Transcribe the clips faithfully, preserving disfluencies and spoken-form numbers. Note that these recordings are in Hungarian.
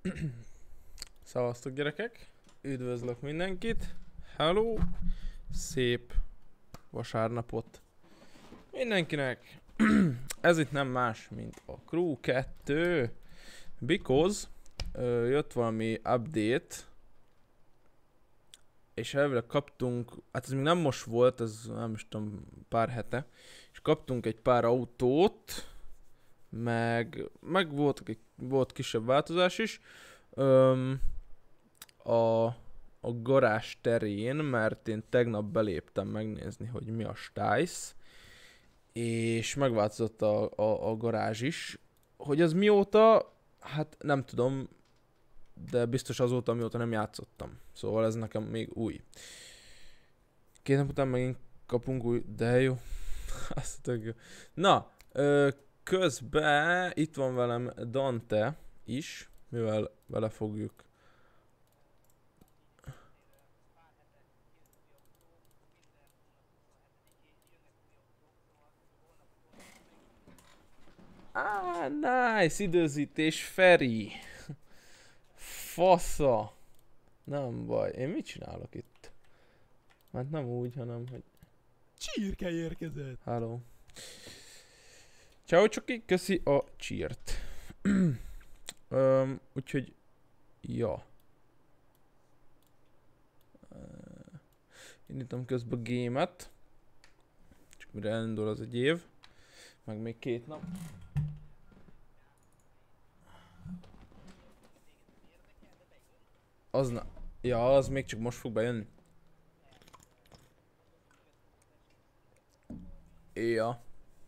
Szevasztok gyerekek! Üdvözlök mindenkit! Hello! Szép vasárnapot mindenkinek! Ez itt nem más, mint a Crew kettő. Because ö, jött valami update. És elvileg kaptunk, hát ez még nem most volt, ez nem is tudom, pár hete. És kaptunk egy pár autót. Meg, meg volt, volt kisebb változás is. Öm, a, a garázs terén, mert én tegnap beléptem megnézni, hogy mi a stájsz. És megváltozott a, a, a garázs is. Hogy az mióta, hát nem tudom, de biztos azóta, mióta nem játszottam. Szóval ez nekem még új. Két nap után megint kapunk új, de jó. Azt tök jó. Na, ö, közben itt van velem Dante is, mivel vele fogjuk. Ah, nice, időzítés Feri. Fasza. Nem baj, én mit csinálok itt? Hát nem úgy, hanem hogy... Csirke érkezett. Hello. Ciao Csoki, köszi a csírt. um, úgyhogy, ja. Uh, indítom közben a gémet. Csak mire elindul az egy év. Meg még két nap. Az na... Ja, az még csak most fog bejönni. Ja.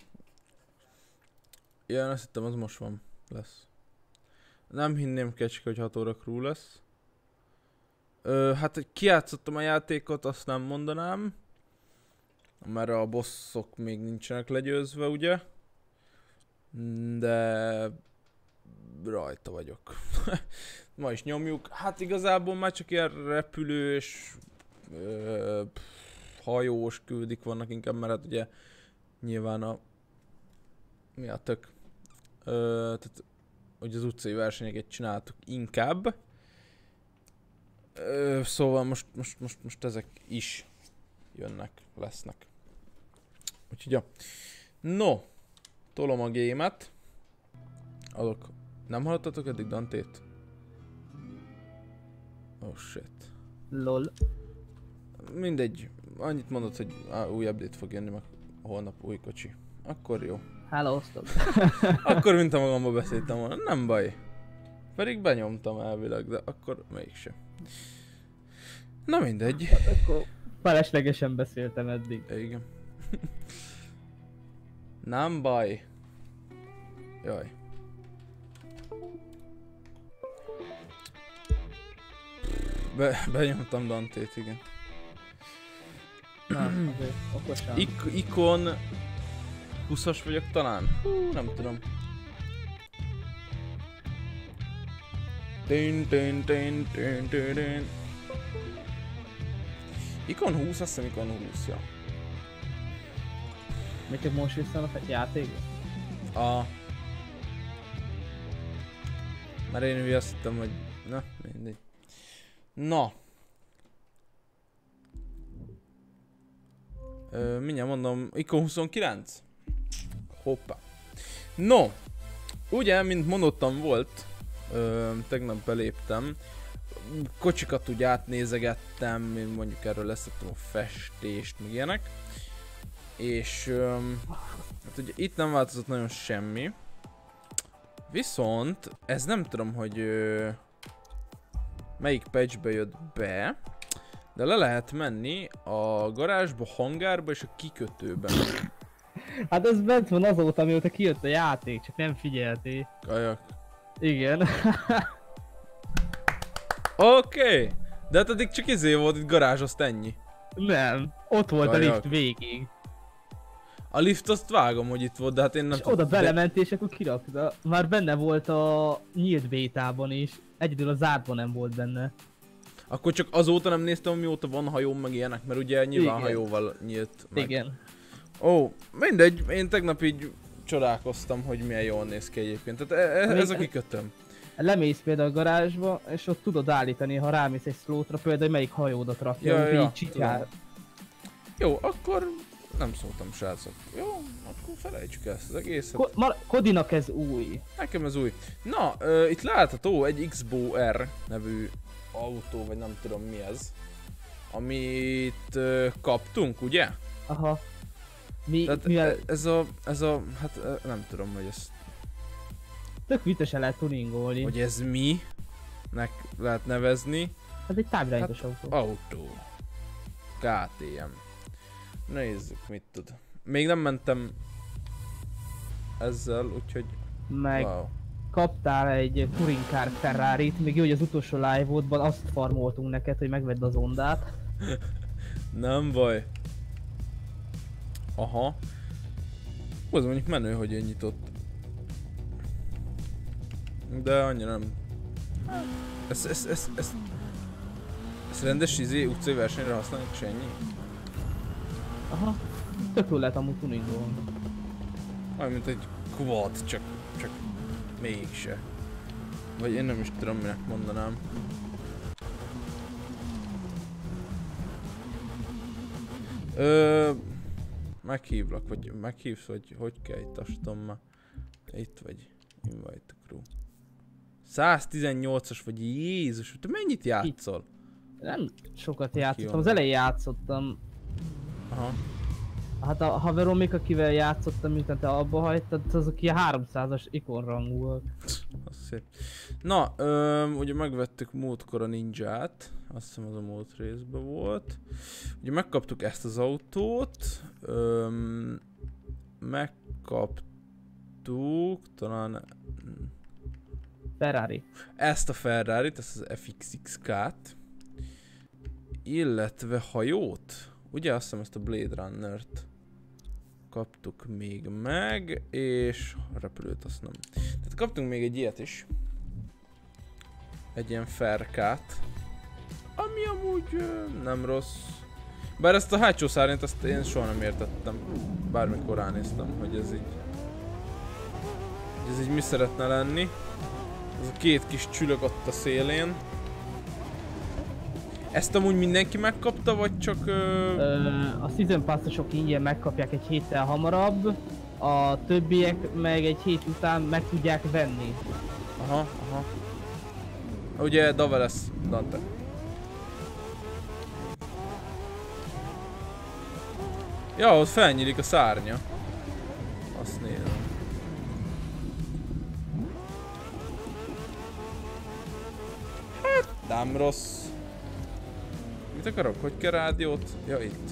Ja, én azt hittem, az most van. Lesz. Nem hinném kecske, hogy hat óra crew lesz. Ö, hát, hogy kijátszottam a játékot, azt nem mondanám. Mert a bosszok még nincsenek legyőzve, ugye? De... rajta vagyok. Ma is nyomjuk. Hát igazából már csak ilyen repülős... Ö, pff, hajós küldik vannak inkább, mert hát ugye... Nyilván a... Mi a tök? Ö, tehát... Hogy az utcai versenyeket csináltuk inkább. Ö, szóval most, most, most, most ezek is jönnek, lesznek. Úgyhogy ja. No. Tolom a gémet. Adok. Nem hallottatok eddig Dantét? Oh shit. Lol. Mindegy. Annyit mondott, hogy á, új update fog jönni, meg holnap új kocsi. Akkor jó. Hálóztok. Akkor mint a magamba beszéltem volna. Nem baj. Pedig benyomtam elvileg, de akkor mégsem. Na mindegy. Hát akkor feleslegesen beszéltem eddig. Igen. Nem baj. Jaj. Be, benyomtam Dantét, igen. Nem, azért okosan. Ik ikon... húszas vagyok talán? Hú, nem tudom. Tün, tün, tün, tün, tün, tün. Ikon húsz, azt hiszem ikon húsz, ja. Még csak most visszanak a játékba? A... Mert én úgy azt hittem, hogy... Na, mindegy. Na. Ö, mindjárt mondom, ikon huszonkilenc? Hoppá. No. Ugye, mint mondottam volt, ö, tegnap beléptem. Kocsikat úgy átnézegettem, mondjuk erről leszettem a festést, meg ilyenek. És ö, hát ugye itt nem változott nagyon semmi. Viszont ez nem tudom, hogy ö, melyik patchbe jött be, de le lehet menni a garázsba, hangárba és a kikötőben. Hát ez bent van azóta, mióta kijött a játék, csak nem figyeltél. Kajak. Igen. Oké, okay. De hát addig csak izé volt itt garázs, azt ennyi. Nem, ott volt Kajak. a lift végig. A lift azt vágom, hogy itt volt, de hát én nem És oda belement és akkor kirakta. Már benne volt a nyílt bétában is. Egyedül a zártban nem volt benne. Akkor csak azóta nem néztem, mióta van hajóm meg ilyenek, mert ugye nyilván Igen. hajóval nyílt meg. Igen. Ó, mindegy, én tegnap így csodálkoztam, hogy milyen jól néz ki egyébként. Tehát e- e- ez a kikötőm. lemész például a garázsba, és ott tudod állítani, ha rámész egy slótra, például melyik hajódat rakja, Ja, hogy ja, így csityál. Jó, akkor nem szóltam, srácok. Jó, akkor felejtsük ezt az egészet. Ko Mar Kodinak ez új. Nekem ez új. Na, uh, itt látható egy X B O R nevű autó, vagy nem tudom mi ez. Amit uh, kaptunk, ugye? Aha. Mi, Tehát mivel ez a, ez a, hát uh, nem tudom, hogy ez, tök viccesen lehet tuningolni. hogy ez mi nek lehet nevezni. Ez egy távirányítós Hát, autó. Autó. ká té em. Nézzük, mit tud. Még nem mentem ezzel, úgyhogy Meg wow. kaptál egy Touring Car Ferrarit, még jó, hogy az utolsó live-odban azt farmoltunk neked, hogy megvedd az ondát. Nem baj. Aha. Az mondjuk menő, hogy én nyitott. De annyira nem. Ez, ez, ez, ez, ez rendes izé utcai versenyre használjuk, és ennyi? Aha. Tök jól lehet amúgy tuningolni. Olyan, mint egy quad, csak, csak mégse. Vagy én nem is tudom, minek mondanám. Ö, meghívlak, vagy meghívsz, vagy hogy kell itt astom már. Itt vagy. Invite crew. száztizennyolcas vagy, Jézus, te mennyit játszol? Nem sokat játszottam, van. az elején játszottam. Aha. Hát a haverom még akivel játszottam, miután te abba hagytad, azok ilyen háromszázas ikonrangú volt. Az szép. Na, öm, ugye megvettük múltkor a Ninját, azt hiszem az a múlt részben volt. Ugye megkaptuk ezt az autót, öm, megkaptuk talán Ferrari. ezt a Ferrarit, ezt az F X X K-t, illetve hajót, ugye azt hiszem ezt a Blade Runner-t kaptuk még meg, és a repülőt azt nem. Tehát kaptunk még egy ilyet is. Egy ilyen Ferkát, ami amúgy ö, nem rossz. Bár ezt a hátsó szárnyat azt én soha nem értettem. Bármikor ránéztem, hogy ez így... hogy ez így mi szeretne lenni. Ez a két kis csülök ott a szélén. Ezt amúgy mindenki megkapta, vagy csak... Ö... Ö, a Season Pass-osok ingyen megkapják egy héttel hamarabb, a többiek meg egy hét után meg tudják venni. Aha, aha. Ugye Dave lesz, Dante. Ja, ott felnyílik a szárnya. Azt nézem. Hát, nem rossz. Mit akarok? Hogy kell rádiót? Ja, itt.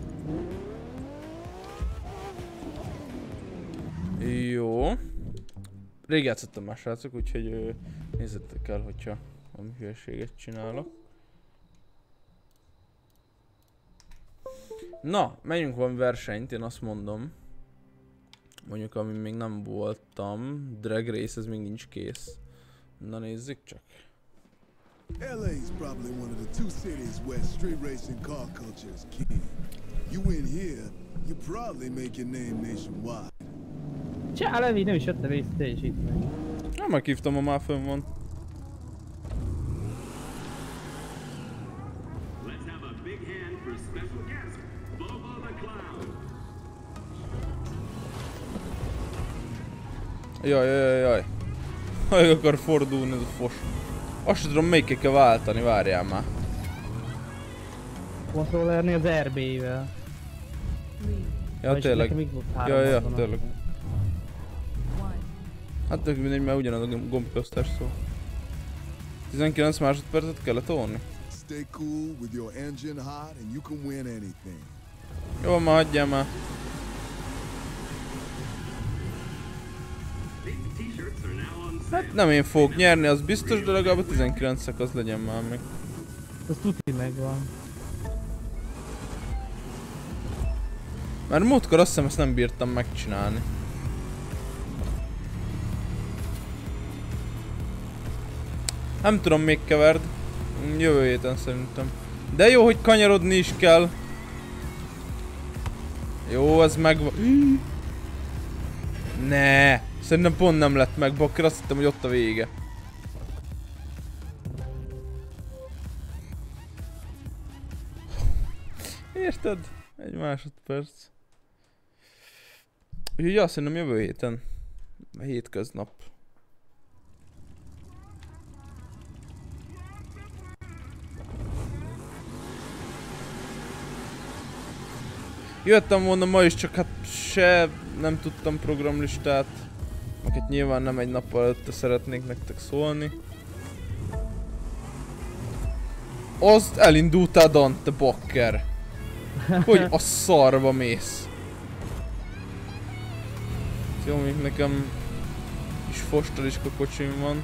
Jó. Rég játszottam már, srácok, úgyhogy ö, nézzetek el, hogyha valami hülyeséget csinálok. Na, menjünk van versenyt, én azt mondom. Mondjuk, ami még nem voltam. Drag Race, ez még nincs kész. Na nézzük csak. L A is probably one of the two cities where street racing car culture is king. You win here, you probably make your name nationwide. Csá, Levi, nem is jöttem észre teljesítmény. Nem meghívtam, ha már fönn van. Let's have a big hand for special guest, Bobo the Clown. Jaj, jaj, jaj, jaj. Hogy akar fordulni ez a fos. Azt sem tudom, melyikkel kell váltani, várjál már. Kontrollerni az er bé-vel. Ja, tényleg. Ja, ja, van tényleg. Hát tök mindegy, mert ugyanaz a gombkiosztás szó. tizenkilenc másodpercet kellett tolni. Stay cool with your engine hot and you can win anything. Jó, már hagyjál már. These t-shirts are now on sale. Hát nem én fogok nyerni, az biztos, de legalább a tizenkilenc szakasz legyen már meg. Az tuti megvan. Mert múltkor azt hiszem ezt nem bírtam megcsinálni. Nem tudom, még keverd. Jövő héten szerintem. De jó, hogy kanyarodni is kell. Jó, ez megvan. Ne, szerintem pont nem lett meg, bakker, azt hittem, hogy ott a vége. Érted? Egy másodperc. Úgyhogy azt mondom jövő héten. A hétköznap. Jöttem volna ma is, csak hát se nem tudtam programlistát. Akiket nyilván nem egy nappal előtte szeretnék nektek szólni. Azt elindultál, Dante bakker. Hogy a szarba mész. Jó, még nekem is fostaliska kocsim van.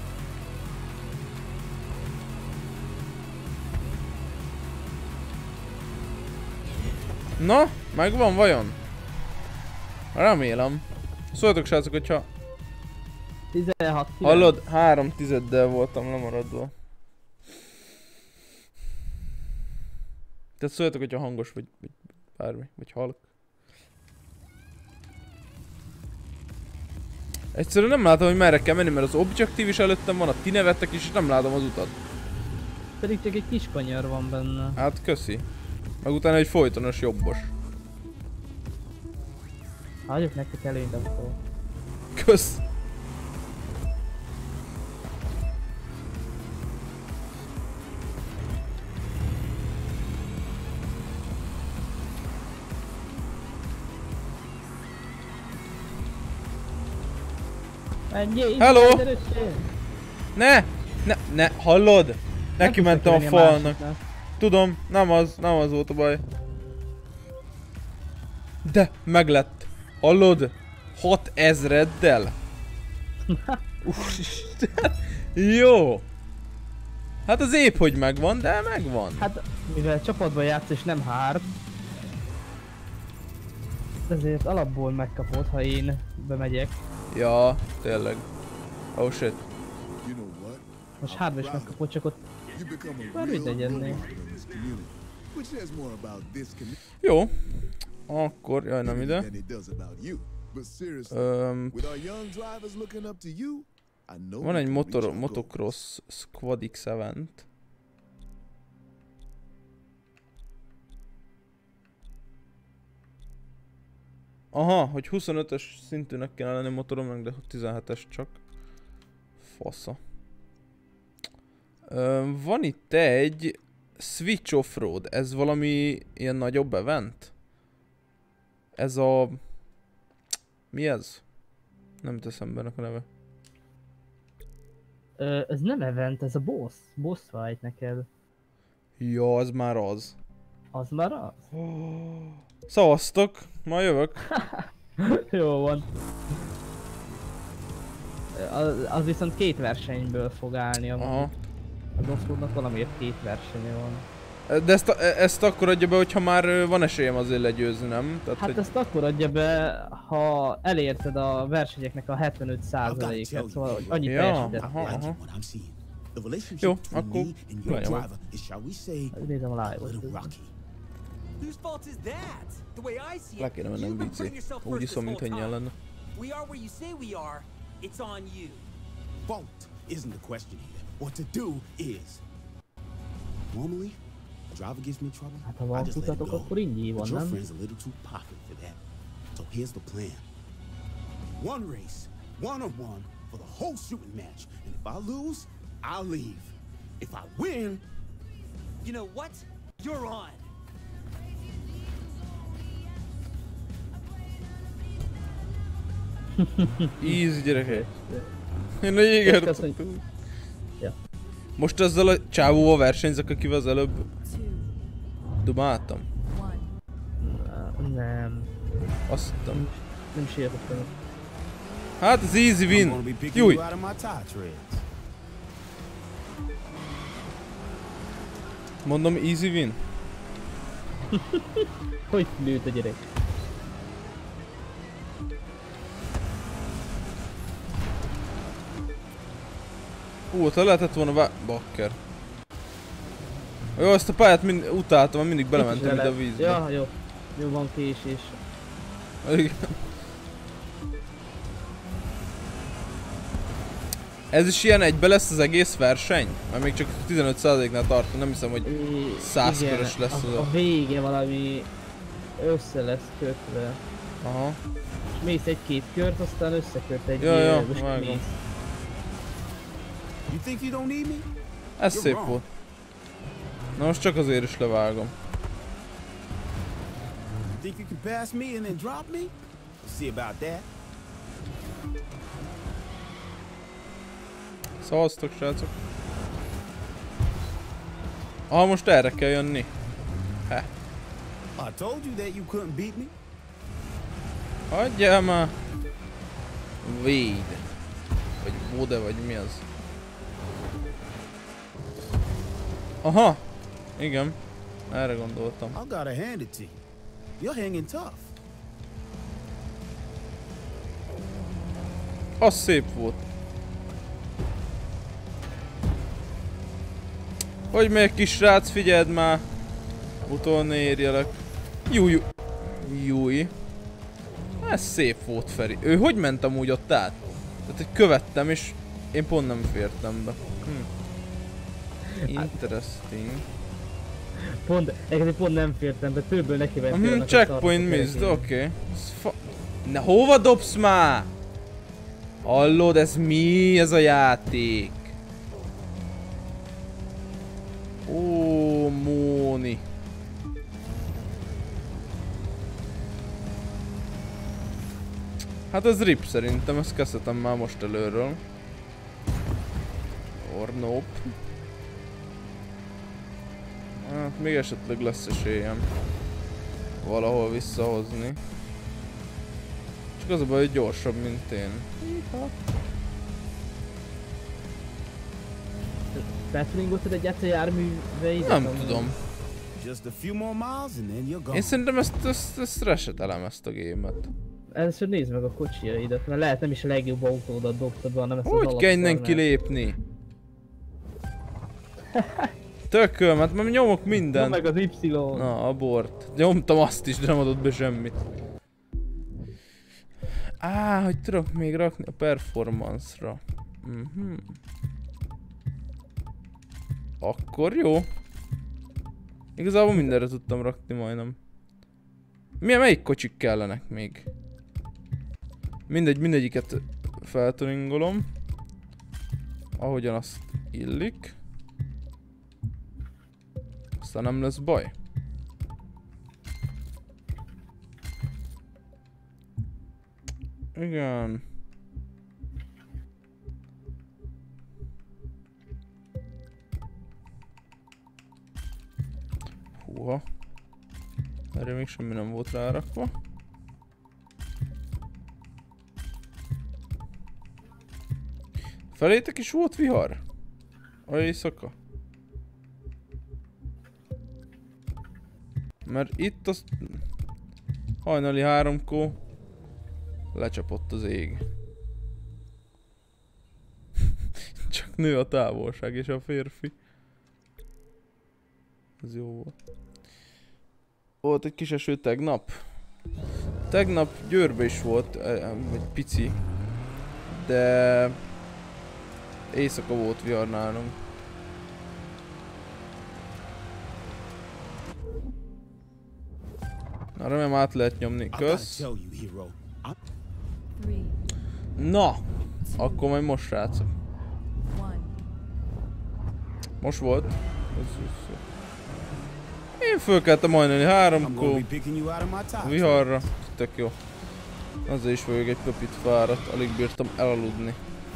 Na, megvan vajon? Remélem. Szóljatok srácok, hogyha... tizenhat Hallod? Három tizeddel voltam lemaradva. Tehát szóljatok, hogyha hangos vagy, vagy bármi, vagy halk. Egyszerűen nem látom, hogy merre kell menni, mert az objektív is előttem van, a ti nevettek is, és nem látom az utat. Pedig csak egy kis kanyar van benne. Hát köszi. Meg utána egy folytonos jobbos. Hagyjuk nektek előnyt akkor. Kösz! Ennyi, Hello! erősség. Ne! Ne! Ne! Hallod? Neki Nem mentem a tudok jönni falnak. másiknak. Tudom, nem az, nem az volt a baj. De, meglett. Hallod? hat ezreddel? Úristen. Jó. Hát az épp, hogy megvan, de megvan. Hát, mivel csapatban játsz és nem hard, ezért alapból megkapod, ha én bemegyek. Ja, tényleg. Oh shit. You know what? Most hardba is megkapod, csak ott You become a már real úgy legyen member még. of this community, which says more about this community Jó. Akkor, jaj, nem ide. than it does about you. But seriously, Öm, with our young drivers looking up to you, I know van we egy can reach motor, our goals. motocross Squad X event. Aha, hogy huszonötös szintűnek kéne lenni motoromnak, de tizenhetes csak. Fasza. Ö, van itt egy Switch Offroad, ez valami ilyen nagyobb event? Ez a... Mi ez? Nem teszem be a neve. Ö, ez nem event, ez a boss. Boss fight neked. Ja, az már az. Az már az? Szavaztok, majd jövök. Jó van. Az, az viszont két versenyből fog állni, amúgy. Aha. Az Offroadnak valamiért két versenye van. De ezt, ezt akkor adja be, hogyha már van esélyem azért legyőzni, nem? Tehát, Hát hogy... ezt akkor adja be, ha elérted a versenyeknek a hetvenöt százalékát, szóval hogy annyit Ja, teljesített. aha, aha. Jó, akkor legyen. Nézem a live-ot. Whose fault is that? The way I see it, Le kéne mennem you've been bicé. putting yourself Úgy first iszom, this mint whole ennyi time. lenne. We are where you say we are. It's on you. Fault isn't the question here. What to do is. Normally, a driver gives me trouble, Hát ha I van just let it futatok, go. akkor ingyi van, But your nem? friend's a little too pocket for that. So here's the plan. One race, one-on-one, for the whole shooting match. And if I lose, I'll leave. If I win, You know what? You're on. Easy gyerekek. Én egy éger. Köszönjük. Ja. Most ezzel a csávóval versenyzek, akivel az előbb dumáltam. Nem. Azt hittem. Nem sértettem. Hát az easy I'm win. gonna be picking Júj. you out of my tie treads. Mondom easy win. Hogy lőtt a gyerek? Ú, ott lehetett volna vá... Bakker. Jó, ezt a pályát mind... utáltam, mindig belementem ide a vízbe. Ja, jó. Jó, van késés. Igen. Ez is ilyen egybe lesz az egész verseny? Mert még csak tizenöt százaléknál tartunk, nem hiszem, hogy száz Igen, körös lesz az a, a vége valami össze lesz kötve. Aha. És mész egy-két kört, aztán összeköt egy Ja, ja, most vágom. mész. You think you don't need me? Ez You're szép wrong. volt. Na most csak azért is levágom. Think you can pass me and then drop me? We'll see about that. Szavaztok, srácok. Ah, most erre kell jönni. He. I told you that you couldn't beat me. Hagyjál már. Véd. Vagy Vode, vagy mi az? Aha. Igen. Erre gondoltam. I gotta hand it to you. You're hanging tough. Az szép volt. Hogy még kis srác, figyeld már. Utolni érjelek. Júj. Júj. Ez szép volt, Feri. Ő hogy ment amúgy ott át? Tehát, hogy követtem és én pont nem fértem be. Hm. Interesting. Pont, neked pont nem fértem be, többből neki Mhm, uh-huh, checkpoint missed, oké. Okay. Ne, hova dobsz már? Hallod, ez mi ez a játék? Ó, Móni. Hát ez rip szerintem, ezt kezdhetem már most előről. Or nope. Hát még esetleg lesz esélyem valahol visszahozni. Csak az a baj, hogy gyorsabb, mint én. Betwingoltad egyáltalán járműveidet? Nem amúgy? tudom. Just a few more miles and then you're gone. Én szerintem ezt, ezt, ezt resetelem, ezt a gémet. Először nézd meg a kocsijaidat, mert lehet nem is a legjobb autódat dobtad be, hanem ezt az Hogy kell innen alapszarnát. kilépni? Tököm, hát már nyomok Nyomd mindent. meg az Y. Na, abort. Nyomtam azt is, de nem adott be semmit. Á, hogy tudok még rakni a performance-ra. Mhm. Akkor jó. Igazából mindenre tudtam rakni majdnem. Milyen, melyik kocsik kellenek még? Mindegy, mindegyiket feltuningolom. Ahogyan azt illik. Aztán nem lesz baj. Igen. Húha. Erre még semmi nem volt rárakva. Felétek is volt vihar? A éjszaka? Mert itt az... hajnali háromkor lecsapott az ég. Csak nő a távolság és a férfi. Ez jó volt. Volt egy kis eső tegnap. Tegnap Győrbe is volt, egy pici. De... éjszaka volt vihar nálunk. Na, remélem át lehet nyomni, I gotta kösz. tell you, hero. I'm Three, Na! Akkor majd most, srácok. one. Most volt. Ez, ez, én fölkeltem hajnali I'm gonna háromkor. be picking you out of my top. Viharra. Tök jó. Azért is vagyok egy pöpit fáradt, alig bírtam elaludni.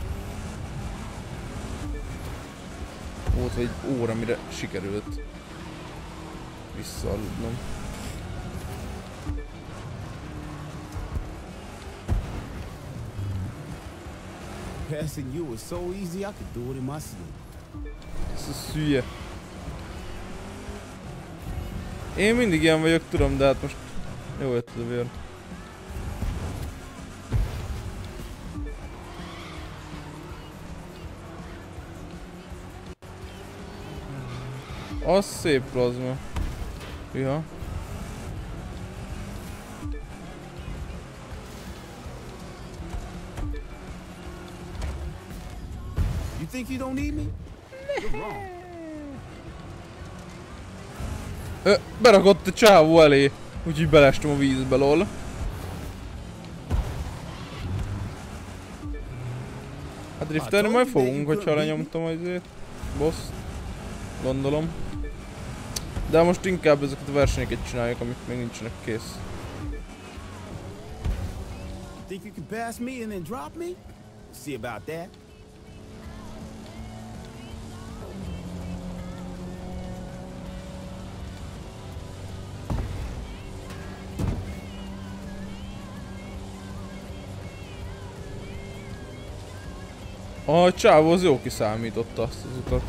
Volt egy óra, mire sikerült visszaaludnom. Passing you is so easy, I could do it in my sleep. Ez a szülye. Én mindig ilyen vagyok, tudom, de hát most jó jött a vér. Az szép plazma. Ja. think you don't need me? You're wrong. Ö, berakott a csávó elé, úgyhogy belestem a vízbe, lol. Hát driftelni majd fogunk, hogyha lenyomtam azért. Boss. Gondolom. De most inkább ezeket a versenyeket csináljuk, amik még nincsenek kész. Think you can pass me and then drop me? See about that. A csávó az jó kiszámította azt az utat.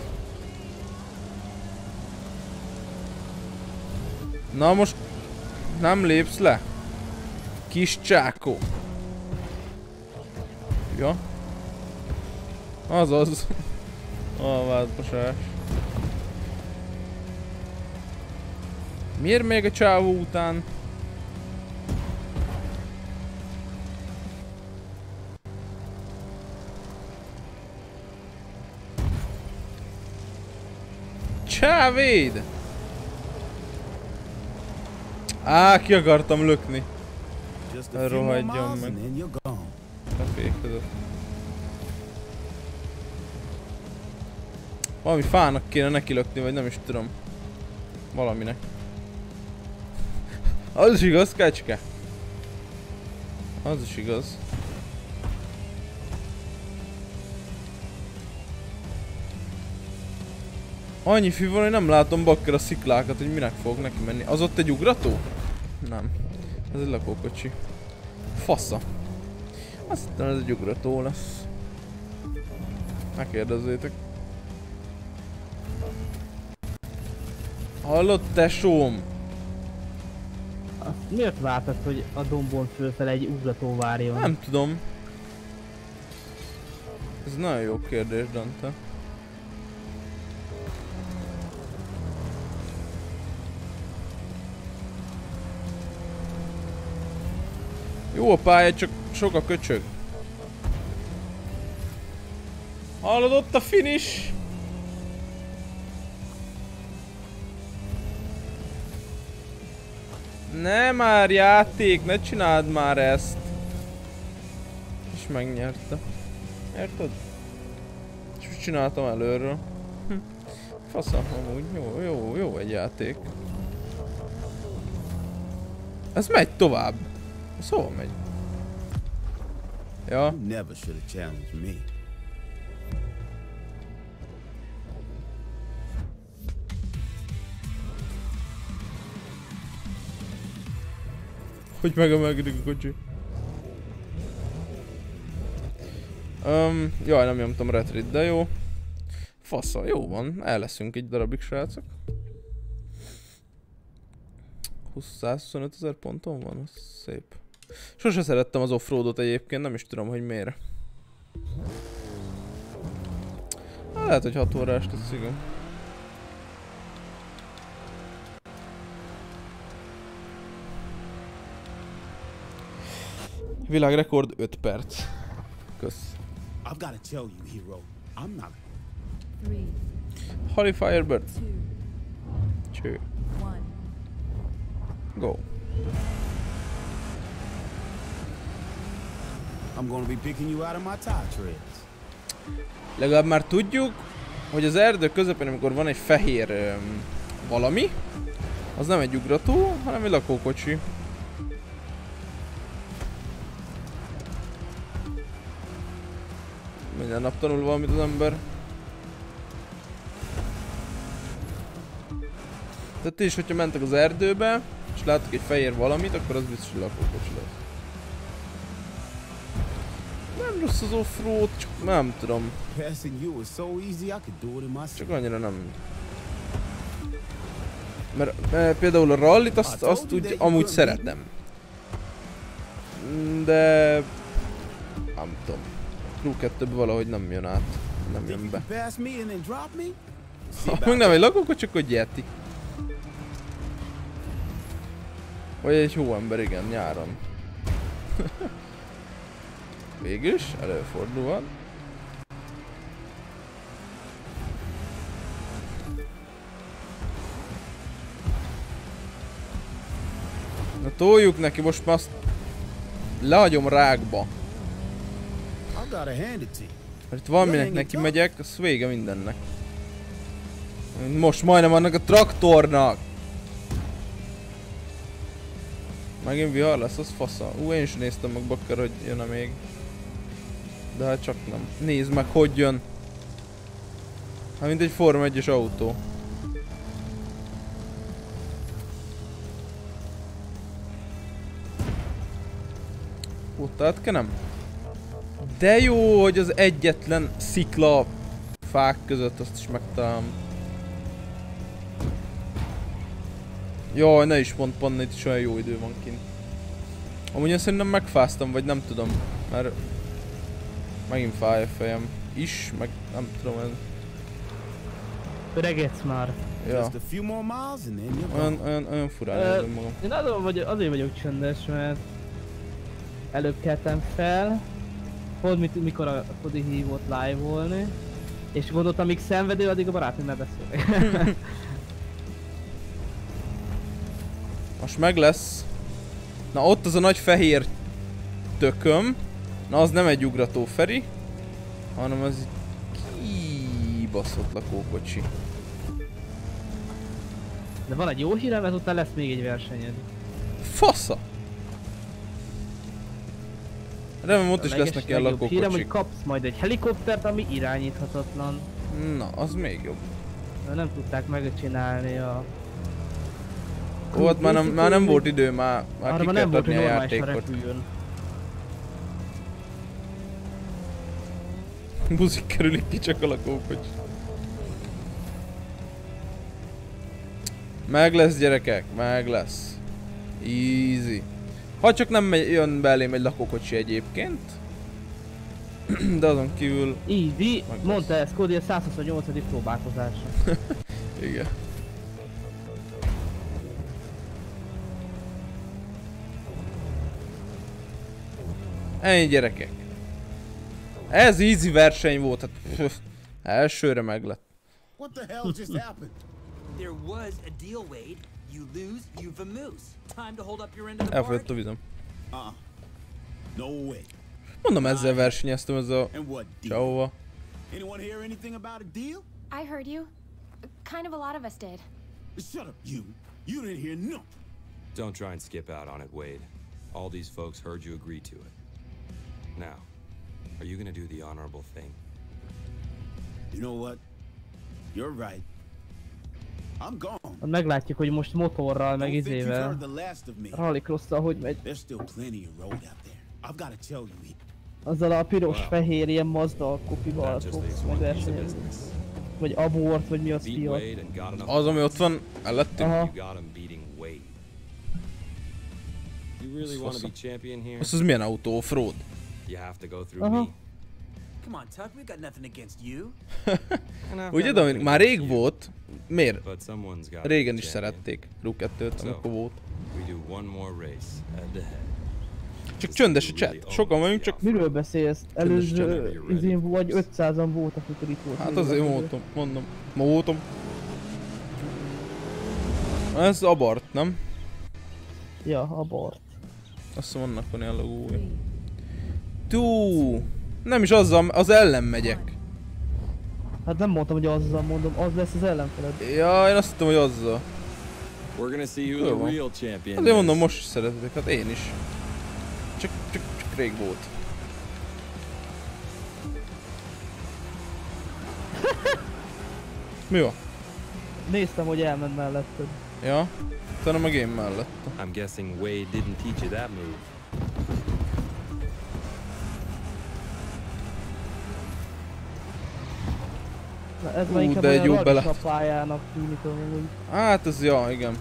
Na most nem lépsz le? Kis csákó. Ja. Azaz. A változás. Miért még a csávó után? Csávéd! Á, ki akartam lökni. Rohadjon meg. Befékezett. Valami fának kéne neki lökni, vagy nem is tudom. Valaminek. Az is igaz, kecske. Az is igaz. Annyi fű van, hogy nem látom bakker a sziklákat, hogy minek fog neki menni. Az ott egy ugrató? Nem. Ez egy lakókocsi. Fasza. Azt hittem, ez egy ugrató lesz. Ne kérdezzétek. Hallod, tesóm? Azt miért vártad, hogy a dombon fölfele egy ugrató várjon? Nem tudom. Ez nagyon jó kérdés, Dante. Jó a pálya, csak sok a köcsög. Hallod, ott a finish? Ne már játék, ne csináld már ezt. És megnyerte. Érted? És úgy csináltam előről. Hm. Faszom, amúgy jó, jó, jó egy játék. Ez megy tovább. Ez hova megy? Ja. You never should have challenged me. Hogy megemelkedik a kocsi? Um, jaj, nem nyomtam retrit, de jó. Fasza, jó van. El leszünk egy darabig, srácok. százhuszonöt ezer ponton van, az szép. Sose szerettem az offroadot egyébként, nem is tudom, hogy miért. Lehet, hogy hat órás lesz, igen. Világrekord öt perc. Kösz. I've got to tell you, hero, I'm not. Three, Holly Firebird. two, Cső. one. Go. I'm gonna be picking you out of my tire treads. Legalább már tudjuk, hogy az erdő közepén, amikor van egy fehér um, valami, az nem egy ugrató, hanem egy lakókocsi. Minden nap tanul valamit az ember. Tehát is, hogyha mentek az erdőbe, és láttuk egy fehér valamit, akkor az biztos, hogy lakókocsi lesz. Nem rossz az offroad, csak nem tudom. Passing you is so easy, I could do it in my Csak annyira nem. Mert e, például a rallit azt, azt úgy amúgy szeretem. De... nem tudom. Crew kettőben valahogy nem jön át. Nem jön be. Ha meg nem egy lakókocsi, akkor Yeti. Vagy egy hóember, igen, nyáron. Végülis, előfordulhat. Na toljuk neki, most már azt lehagyom rákba. I gotta hand it to you. Mert itt valaminek neki megyek, az vége mindennek. Most majdnem annak a traktornak! Megint vihar lesz, az fasza. Ú, én is néztem meg bakker, hogy jön-e még. De hát csak nem. Nézd meg, hogy jön. Hát mint egy Forma egyes autó. Ott átkenem? De jó, hogy az egyetlen szikla fák között azt is megtalálom. Jaj, ne is mondd, Panna, itt is olyan jó idő van kint. Amúgy én szerintem megfáztam, vagy nem tudom, mert megint fáj a fejem is, meg nem tudom, ez... Öregetsz már. Ja. Just a few more miles and then you're Olyan, gone. olyan, olyan furán Ö, érzem magam. Én azon vagy, azért vagyok csöndes, mert előbb keltem fel, pont mit, mikor a Kodi hívott live-olni, és gondoltam, amíg szenvedő, addig a barátnőmmel beszélek. Most meg lesz. Na ott az a nagy fehér tököm. Na az nem egy ugrató Feri, hanem az egy kibaszott lakókocsi. De van egy jó hírem, ezután lesz még egy versenyed. Fasza! Remélem ott is A lesznek ilyen leges- legjobb hírem, hogy lakókocsik. kapsz majd egy helikoptert, ami irányíthatatlan. Na, az még jobb. De nem tudták megcsinálni a... Ott már nem, már nem volt idő, már, már Arra ki már kell nem volt, hogy adni a normálisan játékot. repüljön. Buzik kerülik ki csak a lakókocsi. Meg lesz, gyerekek, meg lesz. Easy. Ha csak nem megy, jön belém egy lakókocsi egyébként. De azon kívül... Easy, Meg mondta ez Kodi a száz huszonnyolcadik próbálkozása. Igen. Ennyi, gyerekek. Ez easy verseny volt, hát pff, elsőre meg lett. What the hell just happened? There was a deal, Wade. You lose, you vamoose. Time to hold up your end of the Elfogyott a bargain. vizem. Uh-uh. No way. Mondom, ezzel versenyeztem, ez a And what deal? csauva. Anyone hear anything about a deal? I heard you. Kind of a lot of us did. Shut up, you. You didn't hear no. Don't try and skip out on it, Wade. All these folks heard you agree to it. Now, are you gonna do the honorable thing? You know what? You're right. I'm gone. Meglátjuk, hogy most motorral, meg Don't think you've izével, heard the last of me. rallycrosszal hogy megy. There's still plenty of road out there. I've got to tell you. Azzal a piros, Wow. fehér ilyen Mazda kopival That just leaves fogsz one meg piece of versenyezni. business. Vagy abort, vagy mi az Beat fiat. Wade and got enough. Az, ami ott van, mellettünk. Aha. You got him beating Wade. You really want to be champion here? Azt az milyen autó? Offroad? You have to go through Aha. me. Come on, Tuck. We've got nothing against you. And I've Ugye, got de nothing már against rég you, volt. Miért? But someone's got to be Régen is champion. szerették Crew kettőt, So, amikor volt. we do one more race head to head. Csak csöndes a chat. Sokan vagyunk, csak... Miről beszélsz? Előző Csöndes. izén vagy ötszázan voltak, amikor itt volt. Hát azért mondtam, mondom. Ma voltam. Ez abart, nem? Ja, abort. Azt hiszem annak van ilyen logója. Tú, nem is azzal, az ellen megyek. Hát nem mondtam, hogy azzal mondom, az lesz az ellenfeled. Ja, én azt hittem, hogy azzal. We're gonna see who Jó the van. real champion Azért mondom, is. most is szeretek, hát én is. Csak, csak, csak rég volt. Mi van? Néztem, hogy elment melletted. Ja? Utána meg én mellett. I'm guessing Wade didn't teach you that move. Na, ez Ú, már inkább de egy olyan jó rallis bele- a pályának tűnik amúgy. Hát ez, ja, igen.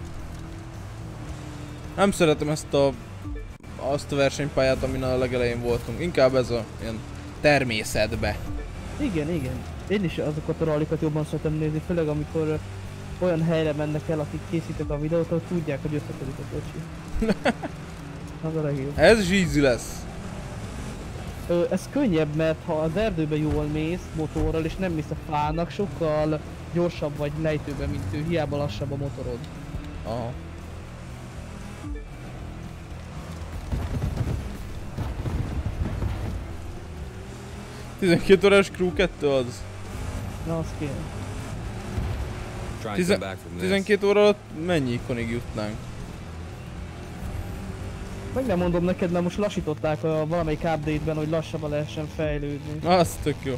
Nem szeretem ezt a... azt a versenypályát, amin a legelején voltunk. Inkább ez a ilyen természetbe. Igen, igen. Én is azokat a rallikat jobban szeretem nézni, főleg amikor ö, olyan helyre mennek el, akik készítik a videót, hogy tudják, hogy összeködik a kocsi. Az a legjobb. Ez is easy lesz. Ö, ez könnyebb, mert ha az erdőbe jól mész motorral és nem mész a fának, sokkal gyorsabb vagy lejtőben, mint ő, hiába lassabb a motorod. Aha. tizenkét órás crew kettő az. Na, az kéne. Try and Tizen- come back from this. tizenkét óra alatt mennyi ikonig jutnánk? Meg nem mondom neked, mert most lassították a valamelyik update-ben, hogy lassabban lehessen fejlődni. Az tök jó.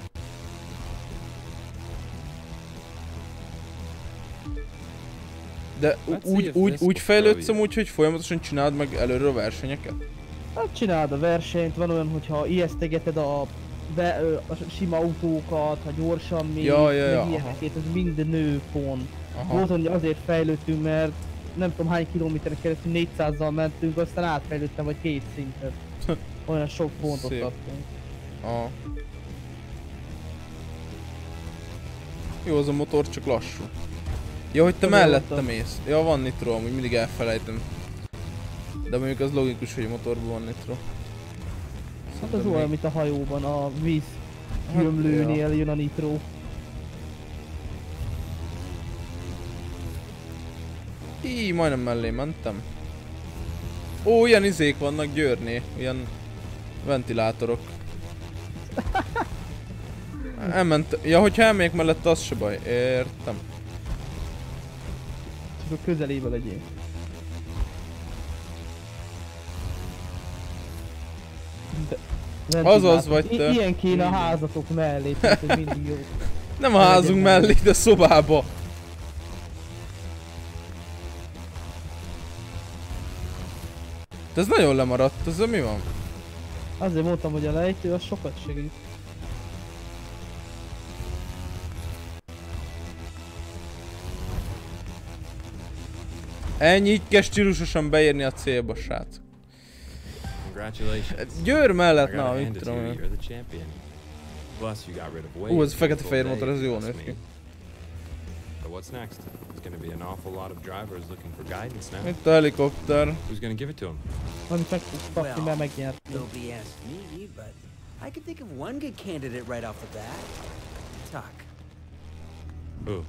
De Let's see úgy, if úgy, this úgy will fejlődsz throw you. amúgy, hogy folyamatosan csináld meg előre a versenyeket? Hát csináld a versenyt, van olyan, hogyha ijesztegeted a, be, ö, a sima autókat, ha gyorsan mész, Ja, ja, ja, meg ilyenekét, ez mind nő pont. Aha. Volt, hogy azért fejlődtünk, mert nem tudom hány kilométeren keresztül négyszázzal mentünk, aztán átfejlődtem vagy két szintet. Olyan sok pontot Szép. kaptunk. Aha. Jó, az a motor csak lassú. Ja, hogy te Tudom, mellettem mondtam. mész. Ja, van nitro, amúgy mindig elfelejtem. De mondjuk az logikus, hogy a motorban van nitro. Hát az olyan, mint a hajóban, a víz Hát, gyömlőnél jön a nitro. Így, majdnem mellé mentem. Ó, ilyen izék vannak Győrné, ilyen ventilátorok. Elment, ja, hogyha elmegyek mellett, az se baj, értem. Csak a közelébe legyél. De Azaz vagy I- te. Ilyen kéne a házatok mellé, tehát hogy mindig jó. Nem a házunk mellé, de szobába. De ez nagyon lemaradt, ez mi van? Azért mondtam, hogy a lejtő az sokat segít. Ennyi, így kell stílusosan beérni a célba, srác. Congratulations. Győr mellett, I na, gotta mit hand it to tudom you, én. you're the champion. Plus you got rid of Wade. Ú, ez fekete full fehér day, motor, ez jól trust néz ki. me. But what's next? There's gonna be an awful lot of drivers looking for guidance now. Itt a helikopter. Who's gonna give it to them? Amit meg tudsz kapni, mert megnyert. Nobody asked me, but I could think of one good candidate right off the bat. Tuck. Who?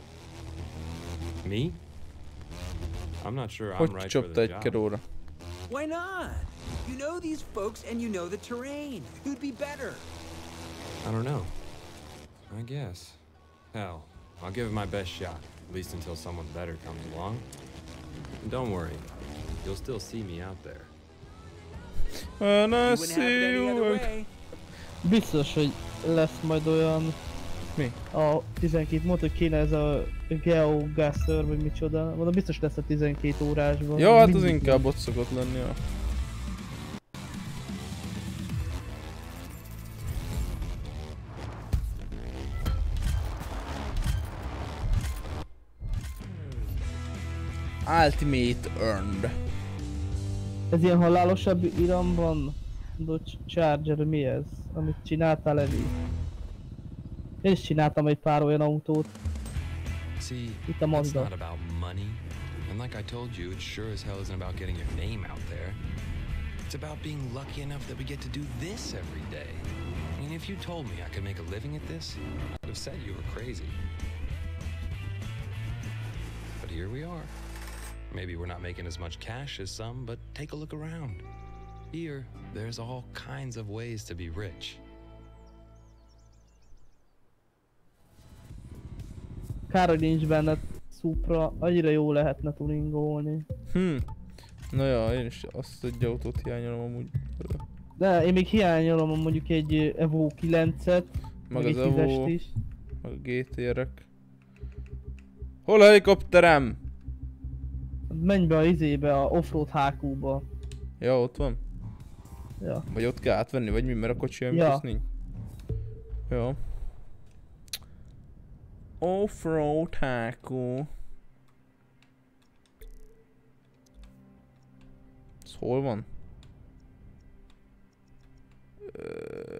Me? I'm not sure I'm Hogy right for csapta the egy job. keróra? Why not? You know these folks and you know the terrain. Who'd be better? I don't know. I guess. Hell, I'll give it my best shot, at least until someone better comes along. And don't worry, you'll still see me out there. When I You wouldn't have see it any you other again. way. Biztos, hogy lesz majd olyan... Mi? A tizenkét mondta, hogy kéne ez a GeoGuessr, vagy micsoda. Mondom, biztos lesz a tizenkét órásban. Ja, hát az Mindig inkább ott szokott lenni, ja. Ultimate earned. Ez ilyen halálosabb iramban? Dodge Charger, mi ez? Amit csináltál, Levi? Én is csináltam egy pár olyan autót. See, Itt a it's Mazda. not about money. And like I told you, it sure as hell isn't about getting your name out there. It's about being lucky enough that we get to do this every day. I mean, if you told me I could make a living at this, I'd have said you were crazy. But here we are. Maybe we're not making as much cash as some, but take a look around. Here, there's all kinds of ways to be rich. Kár, hogy nincs benne Supra, annyira jó lehetne tuningolni. Hm. Na ja, én is azt egy autót hiányolom amúgy. De én még hiányolom mondjuk egy Evo kilencet, Meg meg az egy tízest Evo, is. meg a gé té er-ek. Hol a helikopterem? Menj be a izébe, a offroad há kúba. Ja, ott van. Ja. Vagy ott kell átvenni, vagy mi, mert a kocsi olyan, Ja. ja. nincs. Jó. Offroad hákú. Ez hol van? Ö...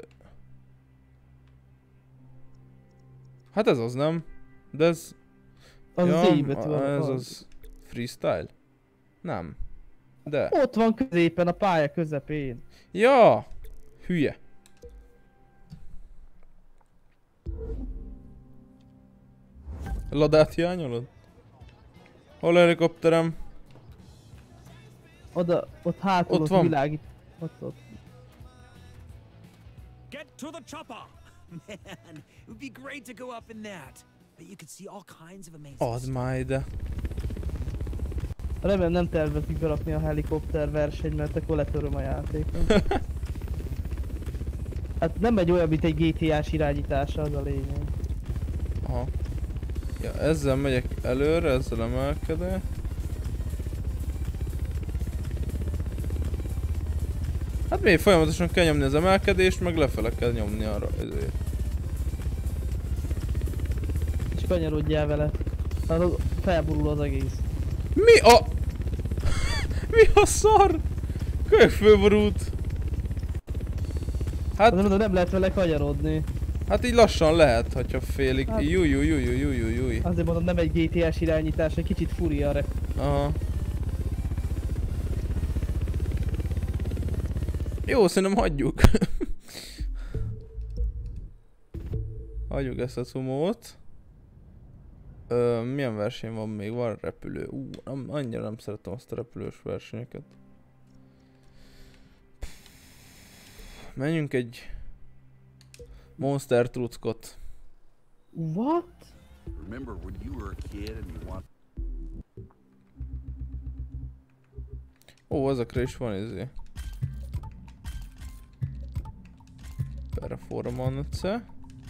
Hát ez az, nem? De ez... Az ja, az Z betű van. ez az. az... Freestyle? Nem. De... Ott van középen, a pálya közepén. Ja! Hülye. Ladát hiányolod? Hol a helikopterem? Oda, ott hátul, Ott ott van. világít. Ott, ott. Get to the chopper! Man, it would be great to go up in that. But you could see all kinds of amazing Add már ide. Remélem nem tervezik berakni a helikopter versenyt, mert akkor letöröm a játékot. Hát nem egy olyan, mint egy gé té á-s irányítása, az a lényeg. Aha. Ja, ezzel megyek előre, ezzel emelkedek. Hát még folyamatosan kell nyomni az emelkedést, meg lefele kell nyomni arra ezért. És kanyarodjál vele. Hát felborul az egész. Mi a... Mi a szar? Kölyök fölborult. Hát... Hát mondom, nem lehet vele kanyarodni. Hát így lassan lehet, hogyha félig. Hát... Júj, júj, júj, júj, júj, júj. Azért mondom, nem egy gé té á-s irányítás, egy kicsit furi a rep. Aha. Jó, szerintem hagyjuk. Hagyjuk ezt a cumót. Ö, milyen verseny van még? Van repülő. Ú, nem, annyira nem szeretem azt a repülős versenyeket. Menjünk egy Monster Truckot. What? Remember when you were a kid and you want... Ó, ezekre is van izé. Performance.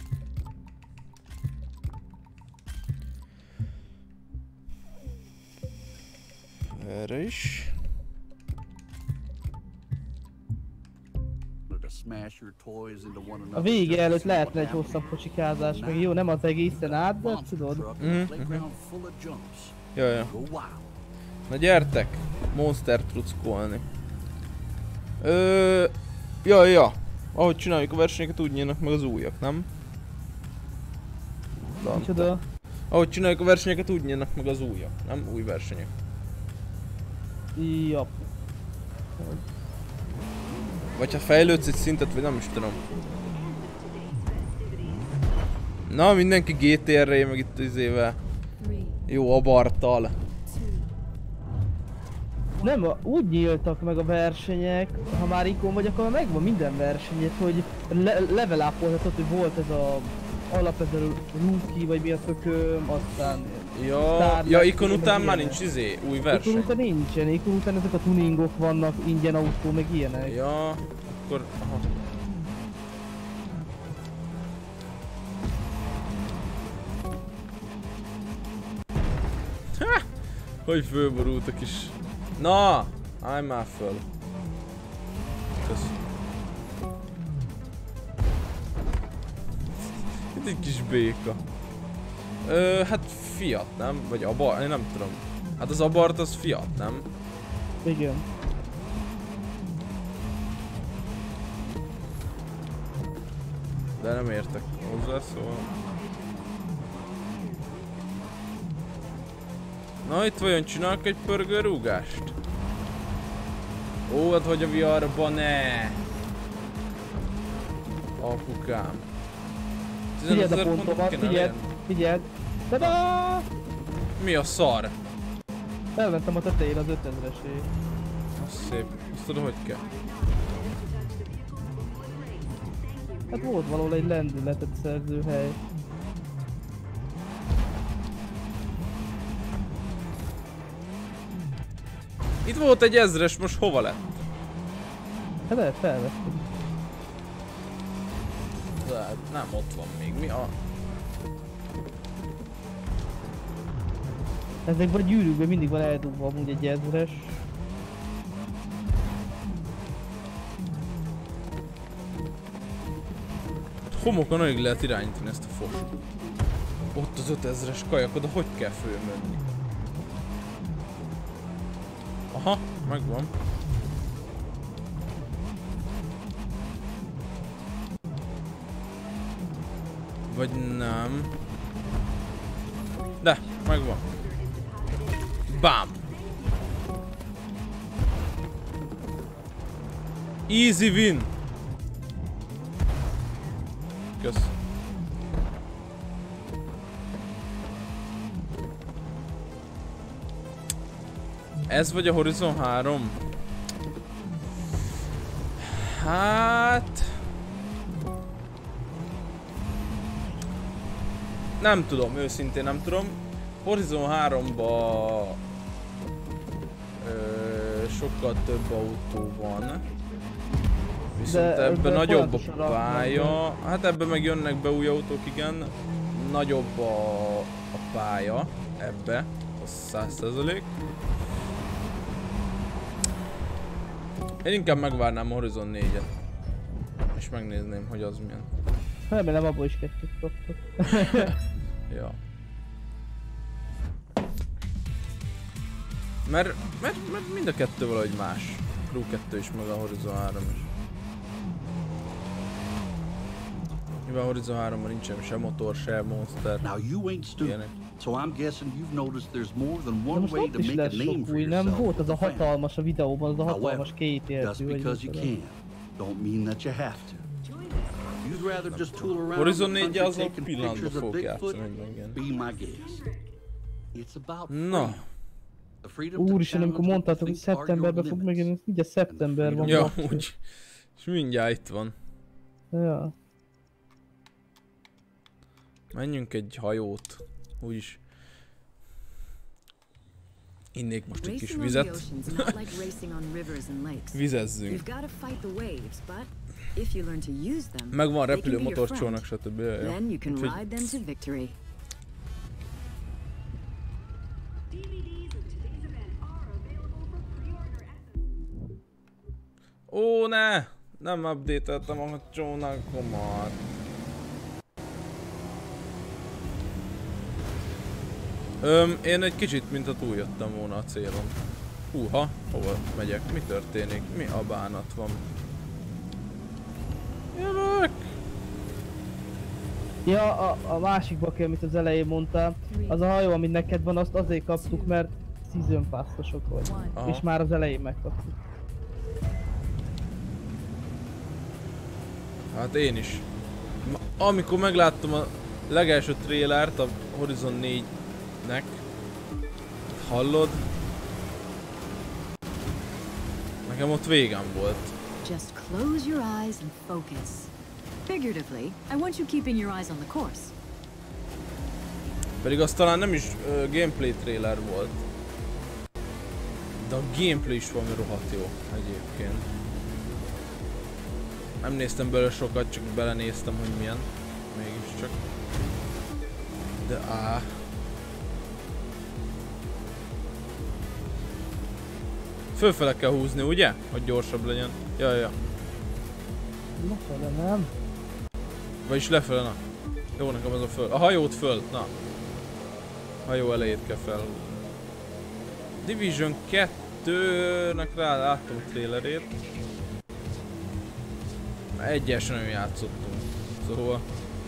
Erre is. A vége előtt lehetne egy hosszabb kocsikázás, meg jó, nem az egészen át, de tudod. Mm -hmm. Jaj, na gyertek! Monster truckolni. Ö, ja, ja. Ahogy csináljuk a versenyeket, úgy nyílnak meg az újak, nem? Micsoda? Ahogy csináljuk a versenyeket, úgy nyílnak meg az újak, nem? Új versenyek. Jap. Vagy ha fejlődsz egy szintet, vagy nem is tudom. Na, mindenki gé té er-re, meg itt izével. Jó abarttal. Nem, úgy nyíltak meg a versenyek, ha már ikon vagy, akkor megvan minden versenyet, hogy le level up-olhatod, hogy volt ez a alap, ez a rookie, vagy mi a tököm, aztán... Ja, ja, ikon után már nincs izé, új verseny. Ikon után nincsen, ikon után ezek a tuningok vannak, ingyen autó, meg ilyenek. Ja, akkor... Aha. Ha! Hogy fölborultak is. Na! Állj már föl. Kösz. Itt egy kis béka. Ö, hát Fiat, nem? Vagy Abarth, én nem tudom. Hát az Abarth az Fiat, nem? Igen. De nem értek hozzá, szóval... Na, itt vajon csinálok egy pörgőrúgást? Ó, hát hogy a vé er-ba, ne! Apukám. Figyeld a pontomat, figyeld, figyeld! Tada! Mi a szar? Elmentem a tetején az ötezresé. Az szép. Azt tudod, hogy kell? Hát volt valahol egy lendületet szerző hely. Itt volt egy ezres, most hova lett? Hát lehet felvettem. De nem, ott van még. Mi a... Ezekben a gyűrűkben mindig van eldugva amúgy egy ezres. Homokon alig lehet irányítani ezt a fos. Ott az ötezres kajak, oda hogy kell fölmenni? Aha, megvan. Vagy nem. De, megvan. Bam! Easy win! Kösz. Ez vagy a Horizon három? Hát... nem tudom, őszintén nem tudom. Horizon háromba ö, sokkal több autó van. Viszont ebben nagyobb a pálya. Hát ebben meg jönnek be új autók, igen. Nagyobb a, a pálya ebbe, az száz százalék. Én inkább megvárnám a Horizon négyet. És megnézném, hogy az milyen. Remélem abból is kettőt kaptok. Ja. Mert, mert, mert mind a kettő valahogy más. Crew kettő is, meg a Horizon három is. Nyilván a Horizon háromban nincsen se motor, se monster. Now you ain't stupid, so I'm guessing you've noticed there's more than De one most way ott to is make a lesz name sok for új, nem? yourself. Volt az a with the fans. hatalmas a videóban, az a However, hatalmas két just értű, vagy because you mit tudom. can, don't mean that you have to. You'd rather just tool around Horizon the négy country az a taking pillanatban pictures of fog Bigfoot? játszani, igen. Be my guess. It's about Na. freedom. The freedom to Úristen, amikor challenge what mondtátok, you hogy think are your szeptemberben fog limits. megjelenni, ugye szeptember van. Ja, basszus. úgy. És mindjárt itt van. Ja. Menjünk egy hajót. Úgyis. Innék most egy kis vizet. Vizezzünk. Megvan repülő, motorcsónak, stb. Úgyhogy... Ó, ne! Nem update-eltem a csónakomat. Öm, én egy kicsit, mint ha túljöttem volna a célon. Húha, hova megyek? Mi történik? Mi a bánat van? Jövök! Ja, a, a másik baki, amit az elején mondtál, az a hajó, ami neked van, azt azért kaptuk, mert season pass-osok volt. Aha. És már az elején megkaptuk. Hát én is. Ma, amikor megláttam a legelső trélert a Horizon négynek, hallod? Nekem ott végem volt. Just close your eyes and focus. Figuratively, I want you keeping your eyes on the course. Pedig az talán nem is uh, gameplay trailer volt. De a gameplay is valami rohadt jó egyébként. Nem néztem belőle sokat, csak belenéztem, hogy milyen. Mégiscsak. De áh. Fölfele kell húzni, ugye? Hogy gyorsabb legyen. Jaj, ja. Lefele nem. Vagyis lefele, na. Jó, nekem ez a föl. A hajót föl, na. A hajó elejét kell fel. Division kettőnek rá láttam a trailerét. Egyes nagyon játszottunk. Szóval...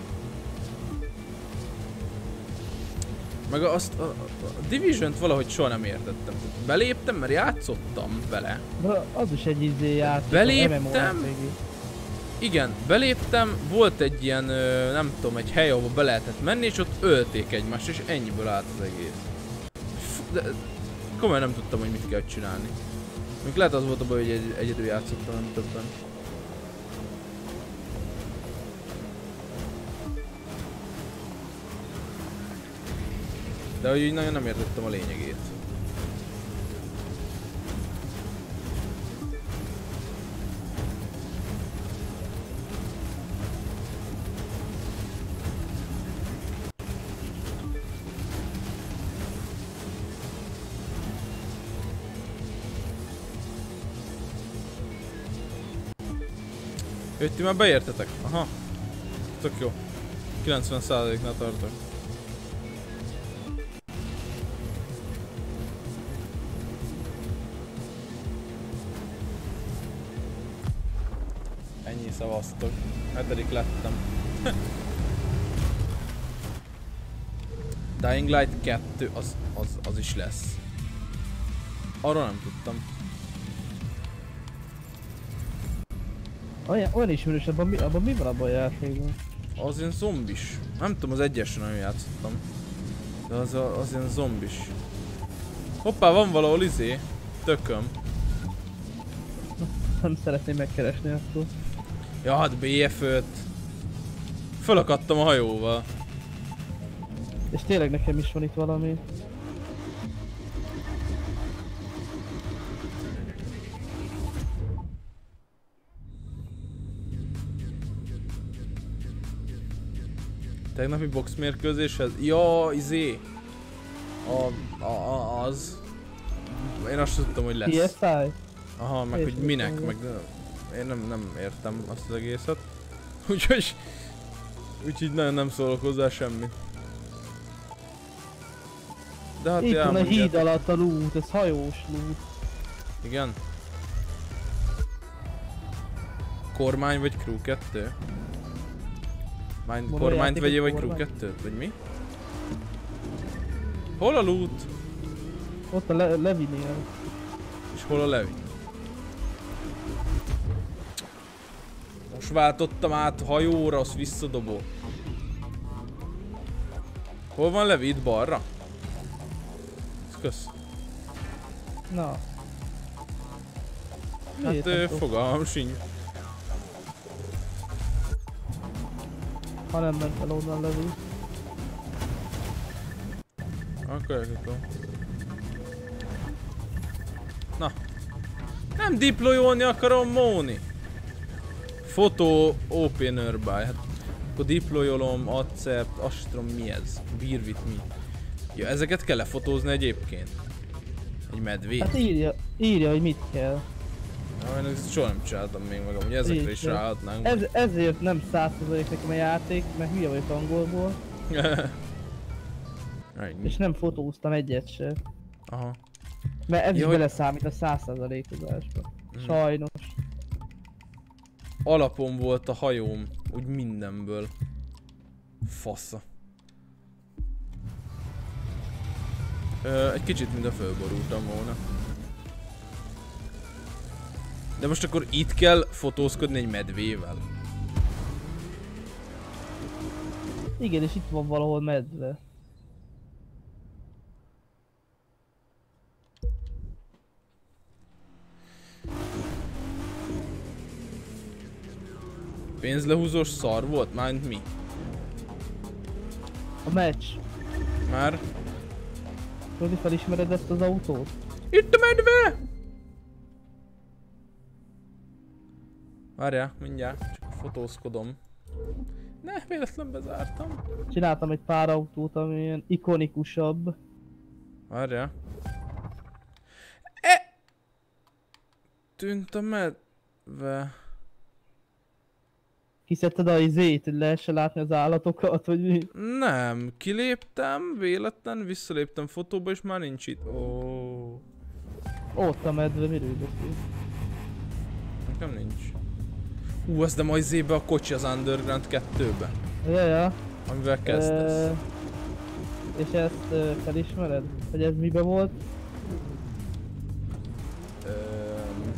Meg azt a, a, a Division-t valahogy soha nem értettem. Beléptem, mert játszottam vele. De az is egy izé játék. Beléptem. Igen, beléptem, volt egy ilyen, nem tudom, egy hely, ahol be lehetett menni, és ott ölték egymást, és ennyiből állt az egész. De komolyan nem tudtam, hogy mit kell csinálni. Még lehet az volt a baj, hogy egy, egyedül játszottam, nem többen. De hogy így nagyon nem értettem a lényegét. Hogy ti már beértetek? Aha. Tök jó. kilencven százaléknál tartok. Ennyi szavaztok. Hetedik lettem. Dying Light kettő az, az, az is lesz. Arról nem tudtam. Olyan, olyan ismerős, abban mi, abban mi van abban a játékban? Az ilyen zombis. Nem tudom, az egyesen nagyon játszottam. De az, a, az ilyen zombis. Hoppá, van valahol izé. Tököm. Nem szeretném megkeresni akkor. Ja, hát bé ef öt. Fölakadtam a hajóval. És tényleg nekem is van itt valami. Tegnapi boxmérkőzéshez? Ja, izé! A, a, a, az... Én azt tudtam, hogy lesz. P S I? Aha, meg hogy minek, meg... Én nem, nem értem azt az egészet. Úgyhogy... Úgyhogy nagyon nem szólok hozzá semmit. De hát itt van a híd elmondjátok. alatt a loot, ez hajós loot. Igen? Kormány vagy crew kettő? Mány, Mondom, kormányt játék vegyél egy vagy crew kormány. kettőt? Vagy mi? Hol a loot? Ott a Le Levinél. És hol a Levi? Most váltottam át hajóra, azt visszadobó. Hol van Levi? Itt balra? Kösz. Na. Hát Miért nem ő, tudok? fogalmam sincs. Ha nem ment el onnan Levi. Akkor elkötöm. Na. Nem deployolni akarom, Móni. Photo opener by. Hát akkor deployolom, accept, azt sem tudom mi ez. Beer with me. Ja, ezeket kell lefotózni egyébként. Egy medvét. Hát írja, írja, hogy mit kell. Ja, én ezt soha nem csináltam még magam, hogy ezekre is Így, ráadnánk. Ez, ezért nem száz százalék nekem a játék, mert hülye vagyok angolból. És nem fotóztam egyet se. Aha. Mert ez Ja, is hogy- beleszámít a száz százalékozásba. Mhm. Sajnos. Alapon volt a hajóm, úgy mindenből. Fasza. Ö, egy kicsit mintha fölborultam volna. De most akkor itt kell fotózkodni egy medvével. Igen, és itt van valahol medve. Pénzlehúzós szar volt? Mármint mi? A meccs. Már? Rodi, felismered ezt az autót? Itt a medve! Várjál, mindjárt, csak fotózkodom. Ne, véletlen bezártam. Csináltam egy pár autót, ami ilyen ikonikusabb. Várjál. E! Tűnt a medve. Kiszedted a izét, hogy lehessen látni az állatokat, vagy mi? Nem, kiléptem, véletlen, visszaléptem fotóba és már nincs itt. Ó, Ott a medve, miről beszélsz? nekem nincs. Ú, az de majd zébe a kocsi az Underground kettőbe. Ja, ja. Amivel kezdesz. Ö, És ezt ö, felismered? Hogy ez mibe volt? Öm.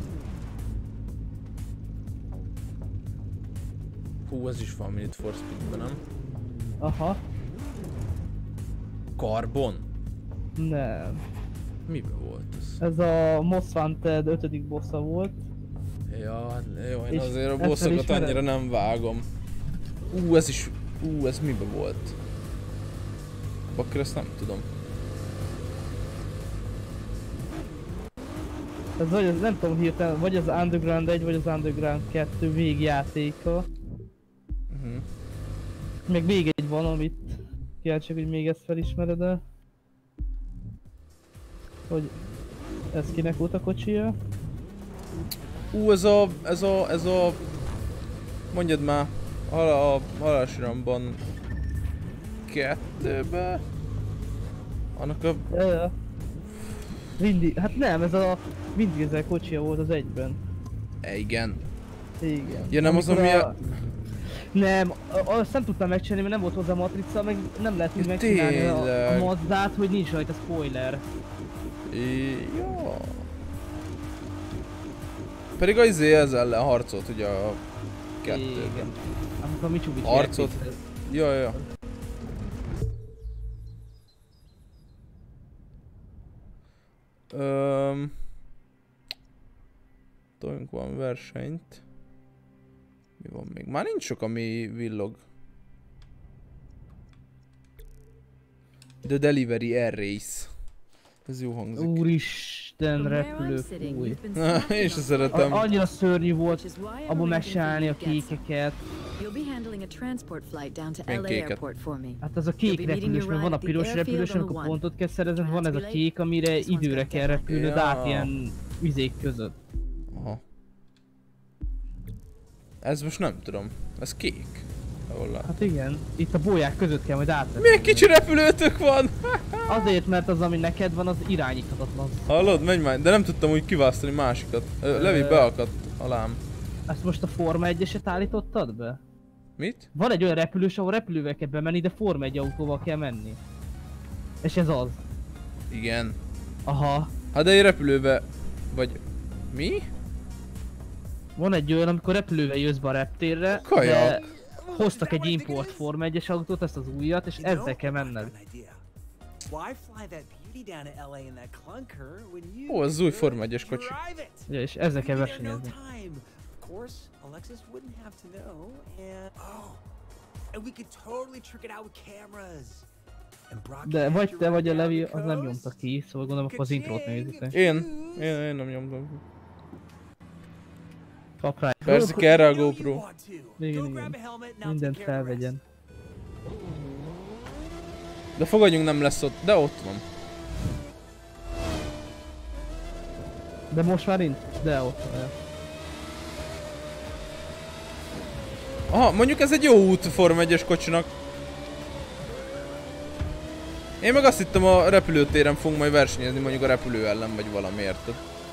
Hú, ez is van Need for Speedben, nem? Aha. Carbon? Nem. Miben volt ez? Ez a Most Wanted ötödik bossa volt. Ja, hát jó, én És azért a ezt bosszokat felismered? annyira nem vágom. Ú, ez is... Ú, ez mibe volt? Bakker, ezt nem tudom. Ez vagy az, nem tudom hirtelen, vagy az Underground egy, vagy az Underground kettő végjátéka. Uh-huh. Még még egy van, amit kíváncsiak, hogy még ezt felismered el. Hogy ez kinek volt a kocsija? Ú, ez a... ez a... ez a... Mondjad már. A, a halálsiramban... Kettőbe... Annak a... Ja, ja. Vindi, hát nem, ez a Vin Diesel kocsija volt az egyben. E, igen. Igen. Ja, nem az, Amikor ami a... Nem, a- azt nem tudtam megcsinálni, mert nem volt hozzá matrica, meg nem lehet úgy Ja, megcsinálni a, a tényleg. Mazdát, hogy nincs rajta spoiler. I- Jó. Pedig az izé ezzel ellen harcolt ugye a kettőben. Igen. Amikor a Mitsubishi Harcot. elkészült. Ja, ja. Öm... Toljunk van versenyt. Mi van még? Már nincs sok, ami villog. The Delivery Air Race. Ez jó hangzik. Úristen, repülők, új. Én se szeretem. A annyira szörnyű volt abban megcsinálni a kékeket. Milyen kéket? Hát az a kék repülős, mert van a piros repülős, amikor pontot kell szerezni, van ez a kék, amire időre kell repülnöd át ilyen vizék között. Aha. Ez most nem tudom. Ez kék. Hát igen, itt a bolyák között kell majd átvenni. Milyen kicsi repülőtök van? Azért, mert az, ami neked van, az irányíthatatlan. Hallod? Menj már, de nem tudtam úgy kiválasztani másikat. Ö, Levi beakadt alám. Ezt most a Forma egyeset állítottad be? Mit? Van egy olyan repülős, ahol repülővel kell bemenni, de Forma egy autóval kell menni. És ez az. Igen. Aha. Hát de egy repülőbe... Vagy... Mi? Van egy olyan, amikor repülővel jössz be a reptérre, Kajak. de hoztak egy import Forma egyes autót, ezt az újat, és ezzel kell menned. Ó, az új Forma egyes kocsi. Ja, és ezzel kell versenyezni. De vagy te vagy a Levi, az nem nyomta ki, szóval gondolom akkor az intrót nézitek. Én? Én, én nem nyomtam. Kap rá. Persze kell rá a GoPro. Igen, igen. Mindent felvegyen. De fogadjunk, nem lesz ott, de ott van. De most már nincs, de ott van. Aha, mondjuk ez egy jó út Forma egyes kocsinak. Én meg azt hittem, a repülőtéren fogunk majd versenyezni, mondjuk a repülő ellen, vagy valamiért.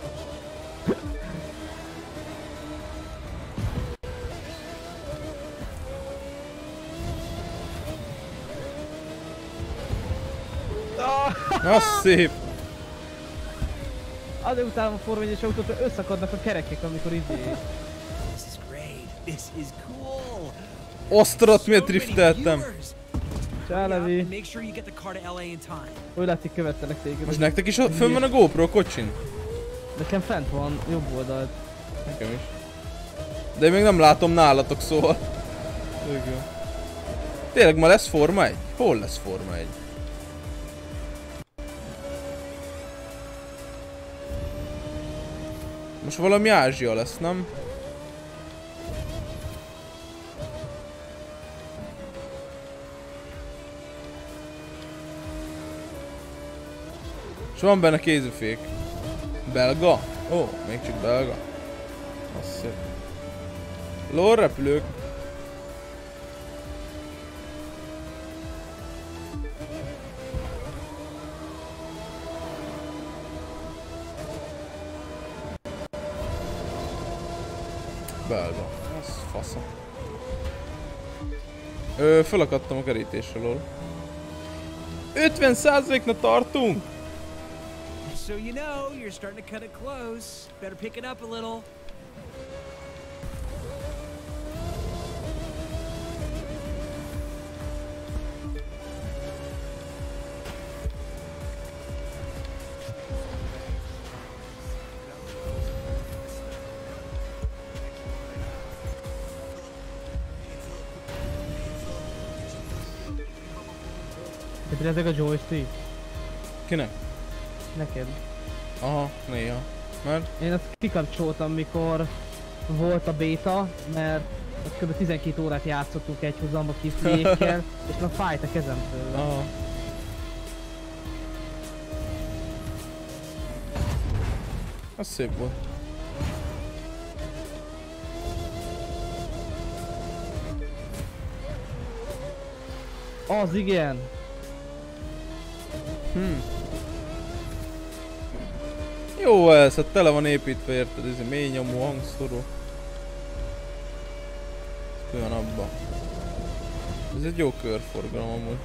Az szép! Azért utálom a Forma egyes autót, hogy összakadnak a kerekek, amikor izé. Osztrat, miért drifteltem? Csá, Levi. Úgy látszik, követtelek téged. Most nektek is fönn van a GoPro kocsin? Nekem fent van, jobb oldalt. Nekem is. De én még nem látom nálatok, szóval. Tényleg ma lesz Forma egy? Hol lesz Forma egy? Most valami Ázsia lesz, nem? És van benne kézifék. Belga? Ó, még csak belga. Az szép. Lol repülők. Belga. Az fasza. Ö, felakadtam a kerítésre, lol. ötven százalékna tartunk! So you know, you're starting to cut it close. Better pick it up a little. Ezek a joystick? Kinek? Neked. Aha, néha. Mert? Én azt kikapcsoltam, mikor volt a béta, mert ott kb. tizenkét órát játszottunk egy hozamba kiflékkel, és már fájt a kezem tőle. Aha. Az szép volt. Az igen! Hm. Jó ez, hát tele van építve, érted, ez egy mély nyomó hangszóró. Olyan abba. Ez egy jó körforgalom amúgy.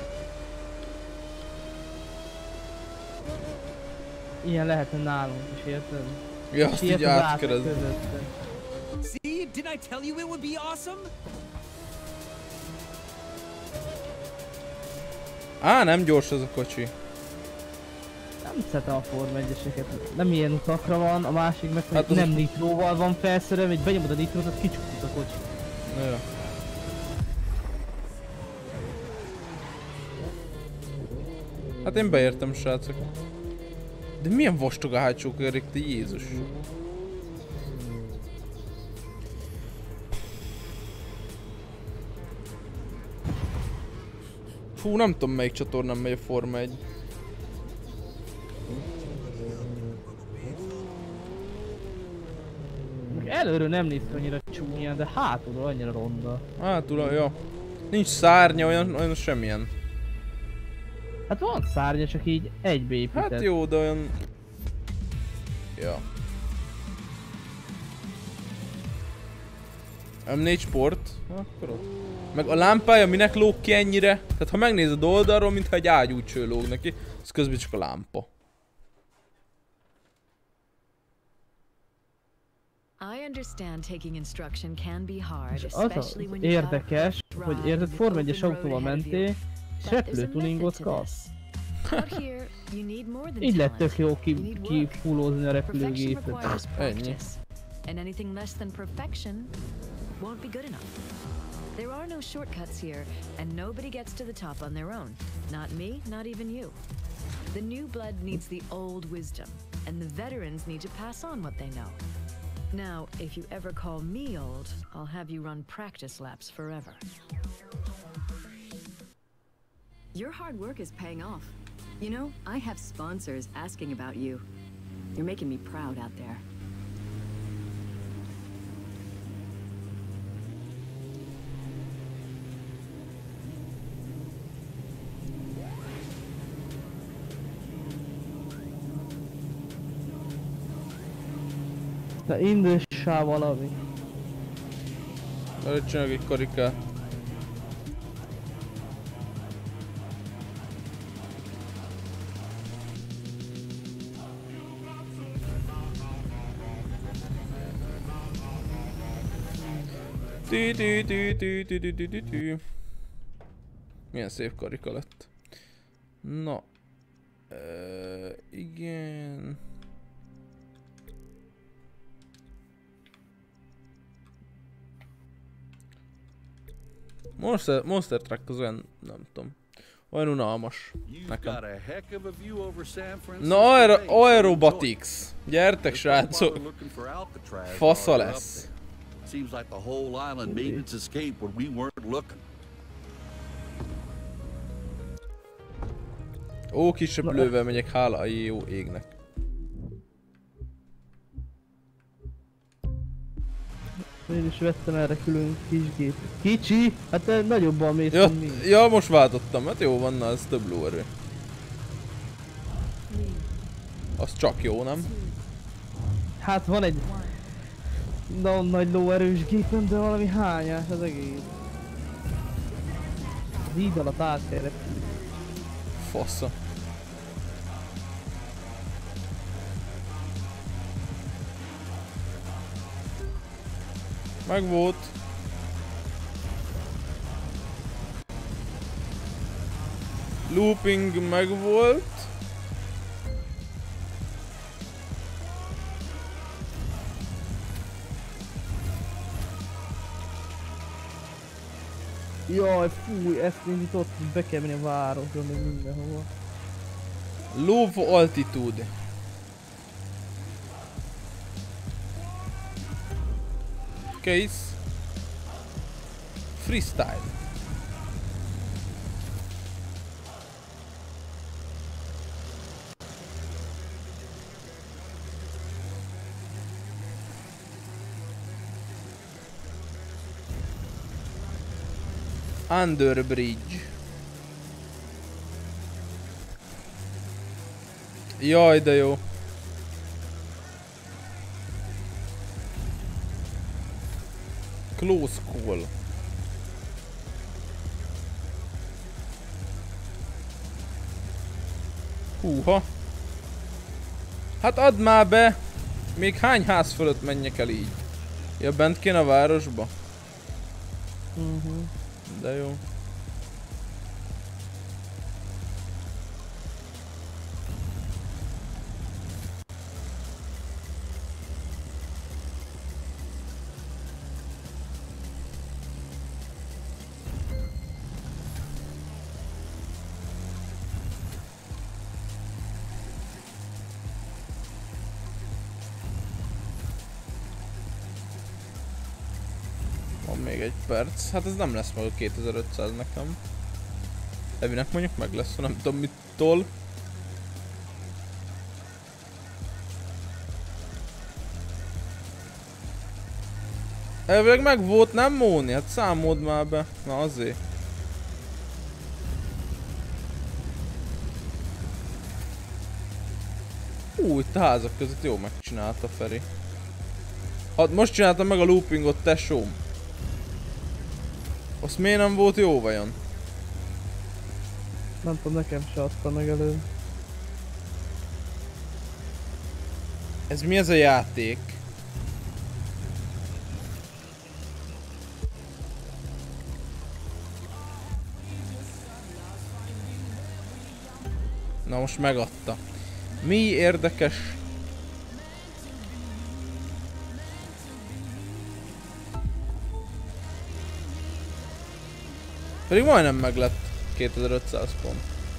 Ilyen lehetne nálunk is, érted? Ja, azt így átkered. See, didn't I tell you it would be awesome? Á, nem gyors ez a kocsi. Nem szeretem a Forma egyeseket. Nem ilyen utakra van, a másik meg hát nem nitróval van felszerelve, hogy benyomod a nitrót, az kicsukít a kocsi. Ja. Hát én beértem, srácok. De milyen vastag a hátsó kerék, te Jézus. Fú, nem tudom melyik csatornán megy a Forma egy. Előről nem néz ki annyira csúnyán, de hátulról annyira ronda. Hátulról, jó. Nincs szárnya, olyan, olyan semmilyen. Hát van szárnya, csak így egybeépített. Hát jó, de olyan... Ja. em négy Sport? Akkor ott. Meg a lámpája minek lóg ki ennyire? Tehát ha megnézed oldalról, mintha egy ágyúcső lóg neki, az közben csak a lámpa. I understand taking instruction can be hard, Az az érdekes, hogy érted, Forma egyes autóval mentél, és repülőtuningot kapsz. Így lett tök jó kifulózni a repülőgépet. Ennyi. And anything less than perfection won't be good enough. There are no shortcuts here, and nobody gets to the top on their own. Not me, not even you. The new blood needs the old wisdom, and the veterans need to pass on what they know. Now, if you ever call me old, I'll have you run practice laps forever. Your hard work is paying off. You know, I have sponsors asking about you. You're making me proud out there. De indítsál valami. Előtt csinálok egy karikát. Tű, tű, tű, tű, tű, tű, tű, tű, tű. Milyen szép karika lett. Na. Uh, igen. Monster, Monster Truck az olyan, nem tudom, olyan unalmas nekem. Na, aero, Aerobatics! Gyertek, srácok! Fasza lesz! Ó, kisebb lővel megyek, hála a jó égnek. Én is vettem erre külön kis gép. Kicsi? Hát te nagyobban mész, ja, mint mi. Ja, most váltottam, hát jó van, na ez több lóerő. Az csak jó, nem? Hát van egy nagyon nagy lóerős gépem, de valami hányás az egész. Az híd alatt át kell repülni. Fasza. Meg volt. Looping meg volt. Jaj, fúj, ezt indított, be kell menni a városra, meg mindenhova. Low altitude. Case. Freestyle. Under bridge. Jaj, de jó. Close call. Húha. Hát add már be! Még hány ház fölött menjek el így? Ja, bent kéne a városba? Uh-huh. De jó. még egy perc. Hát ez nem lesz meg a kétezer-ötszáz nekem. Evinek mondjuk meg lesz, nem tudom mit tol. Elvileg meg volt, nem Móni? Hát számold már be. Na azért. Ú, itt a házak között jó megcsinálta Feri. Hát most csináltam meg a loopingot, tesóm. Azt miért nem volt jó vajon? Nem tudom, nekem se adta meg előbb. Ez mi ez a játék? Na most megadta. Mi érdekes? Pedig majdnem meg lett kétezer-ötszáz pont.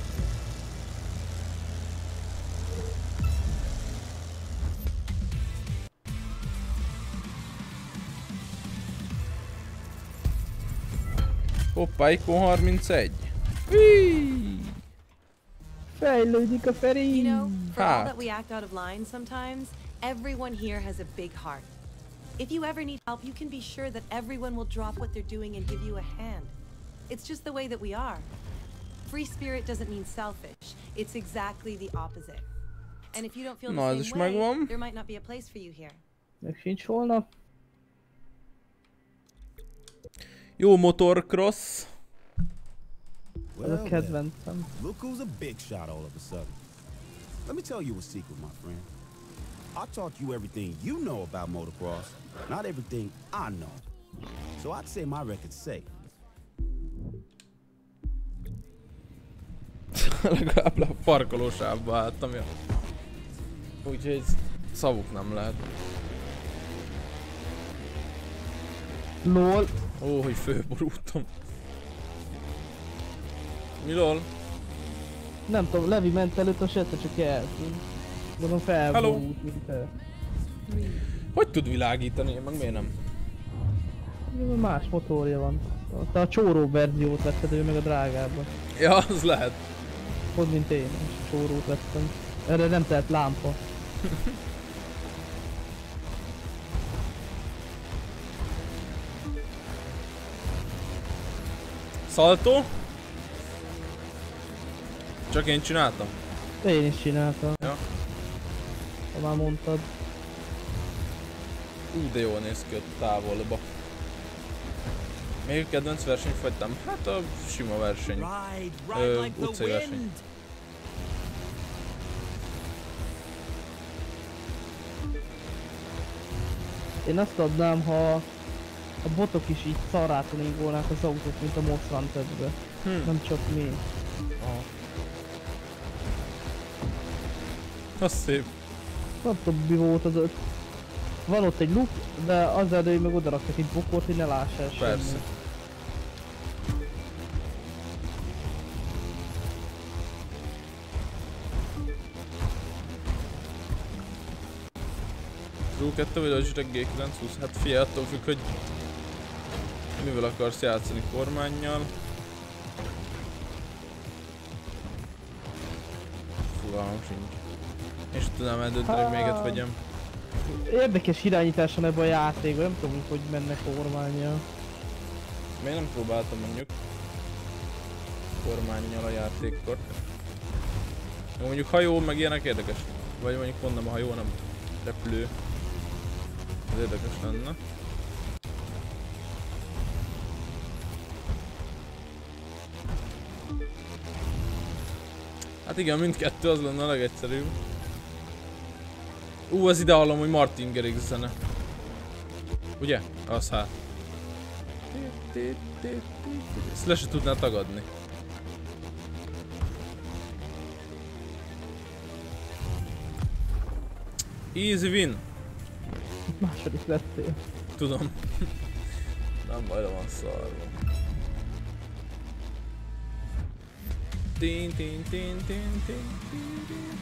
Hoppá, ikon harmincegy. Híííí. Fejlődik a Feri. You know, for all Hát. that we act out of line sometimes, everyone here has a big heart. If you ever need help, you can be sure that everyone will drop what they're doing and give you a hand. It's just the way that we are. Free spirit doesn't mean selfish. It's exactly the opposite. And if you don't feel Na, ez the is same way, megvan. there might not be a place for you here. Meg sincs holnap. Jó motocross. Ez a kedvencem. Look who's a big shot all of a sudden. Let me tell you a secret, my friend. I taught you everything you know about motocross, not everything I know. So I'd say my record's safe. Legalább a parkolósávba álltam, ja. Úgyhogy szavuk nem lehet. Lol. Ó, hogy főborultam. Mi lol? Nem tudom, Levi ment előtt, a sette csak eltűnt. Gondolom felborult, mint ő. Hogy tud világítani, én meg miért nem? Más motorja van. Te a csóró verziót vetted, ő meg a drágábban. Ja, az lehet. Pont mint én, és a csórót vettem. Erre nem telt lámpa. Szaltó? Csak én csináltam? Én is csináltam. Ja. Ha már mondtad. Ú, de jól néz ki ott távolba. Még a kedvenc versenyt fagytam? Hát a sima verseny. Ö, utcai verseny. Én azt adnám, ha a botok is így szarrátuningolnák az autót, mint a Most Wanted-be. Hm. Nem csak mi. Aha. Az szép. Nem tudom, mi volt az öt. Van ott egy loop, de azzal, hogy meg odaraktak egy bokort, hogy ne lássál semmit. Persze. Crew kettő vagy Logitech G kilencszázhúsz? Hát figyelj, attól függ, hogy mivel akarsz játszani, kormánnyal. Fogalmam sincs. És tudnám eldönteni, hogy melyiket vegyem. Érdekes irányítás van ebben a játékban, nem tudom, hogy menne kormánnyal. Még nem próbáltam mondjuk kormánnyal a játékkort. Jó, mondjuk hajó, meg ilyenek érdekes. Vagy mondjuk pont nem a hajó, nem repülő. Ez érdekes lenne. Hát igen, mindkettő az lenne a legegyszerűbb. Ú, az ide hallom, hogy Martin Garrix zene. Ugye? Az hát. Ezt le se tudná tagadni. Easy win. Második lettél. Tudom. Nem baj, van szarva. Tin tin tin tin tin tin.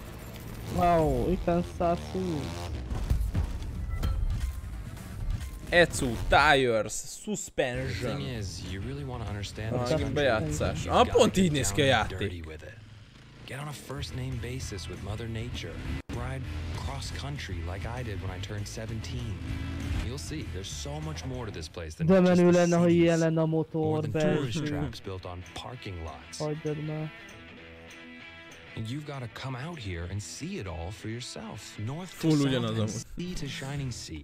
Wow, you can start soon. Etsu, Tires, The Suspension. thing is, you really want to understand Ah, this kis country, bejátszás. you've Ah, gotta pont get így néz ki a down and játék. dirty with it. Get on a first name basis with Mother Nature. Ride cross country like I did when I turned seventeen. You'll see, there's so much more to this place than De just menő the lenne, ha ilyen cities. lenne a More motor, than tourist belső. traps built on parking lots. Hagyjad már. And you've got to come out here and see it all for yourself. North to Full south ugyanaz and amúgy. sea to shining sea.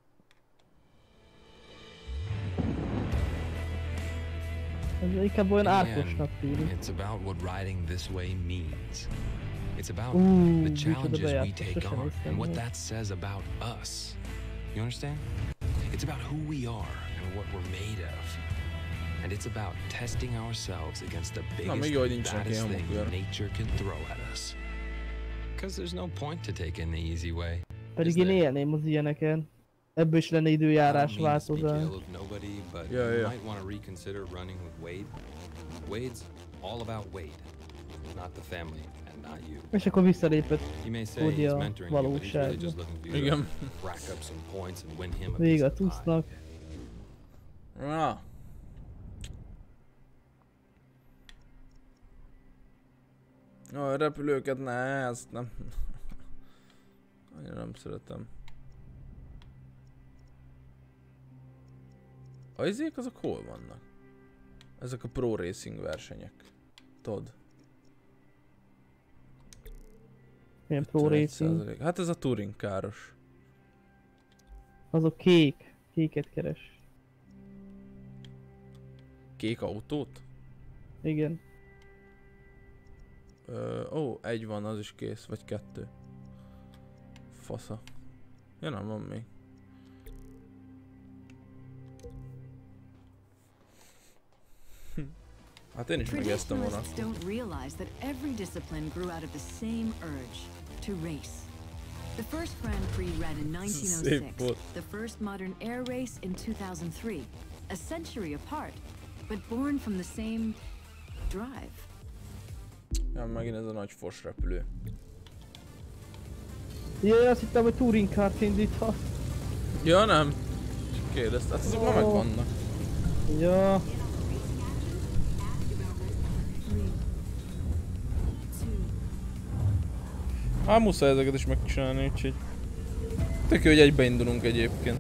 Ez inkább olyan In the árkosnak end, tűnik. it's about what riding this way means. It's about Ooh, the micsoda challenges we bejátszás, take sosem on néztem and what meg. that says about us. You understand? It's about who we are and what we're made of. And it's about testing ourselves against the Na, még biggest jó, hogy and nincsenek baddest ilyen thing hamukör. nature can throw at us. Because there's no point to taking the easy way. Pedig én élném az ilyeneken. Ebből is lenne időjárás változás. Of nobody, but Yeah, you yeah. might want to reconsider running with Wade. Wade's all about Wade, not the family and not you. És akkor visszalépett You may say Cody he's a mentoring you, but he's really valóságba. just looking for you Igen. to rack up some points and win him a piece Vége a of pie. tusznak. Na. A repülőket ne, ezt nem. Annyira nem szeretem. A izék azok hol vannak? Ezek a pro racing versenyek. Tudod? Milyen pro ötvenegy racing. százalék. Hát ez a touring káros. Azok kék. Kéket keres. Kék autót? Igen. Ö, ó, egy van, az is kész, vagy kettő. Fasza. Ja, nem van még. Hát én is megeztem volna. Traditionalists don't realize that every discipline grew out of the same urge to race. The first Grand Prix ran in nineteen oh Szép six, volt. the first modern air race in two thousand three, a century apart, but born from the same drive. Ja, megint ez a nagy fos repülő. Jaj, azt hittem, hogy touring kart indíthat. Ja, nem. Csak kérdezte. Hát azok már megvannak. Ja. Hát muszáj ezeket is megcsinálni, úgyhogy... Tök jó, hogy egybe indulunk egyébként.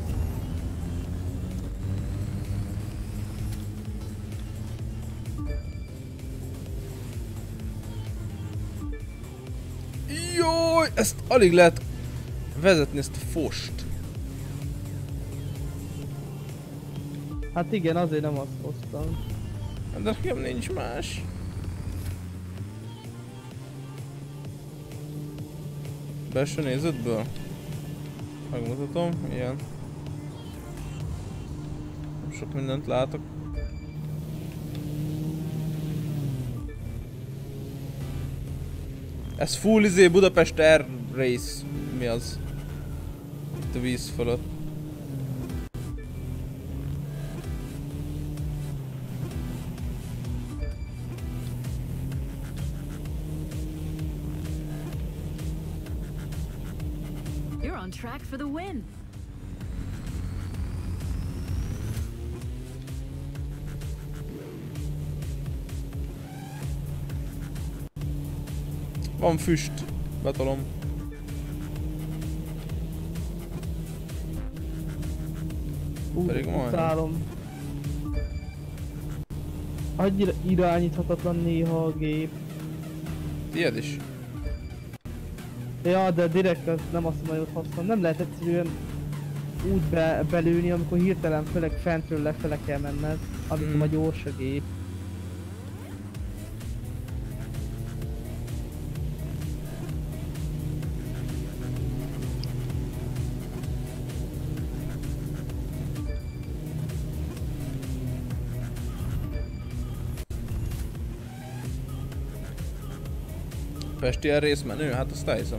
Jaj, ezt alig lehet vezetni, ezt a fost. Hát igen, azért nem azt hoztam. De nekem nincs más. Belső nézetből? Megmutatom, ilyen. Nem sok mindent látok. Ez full izé Budapest Air Race. Mi az? Itt a víz fölött. You're on track for the win. Van füst. Betolom. Ú, Pedig majdnem. utálom. Annyira irányíthatatlan néha a gép. Tied is. Ja, de direkt az nem azt mondom, hogy használom. Nem lehet egyszerűen úgy be, belőni, amikor hirtelen főleg fentről lefele kell menned, amikor Mm. a gyors a gép. Pesti a részmenő? Hát azt elhiszem.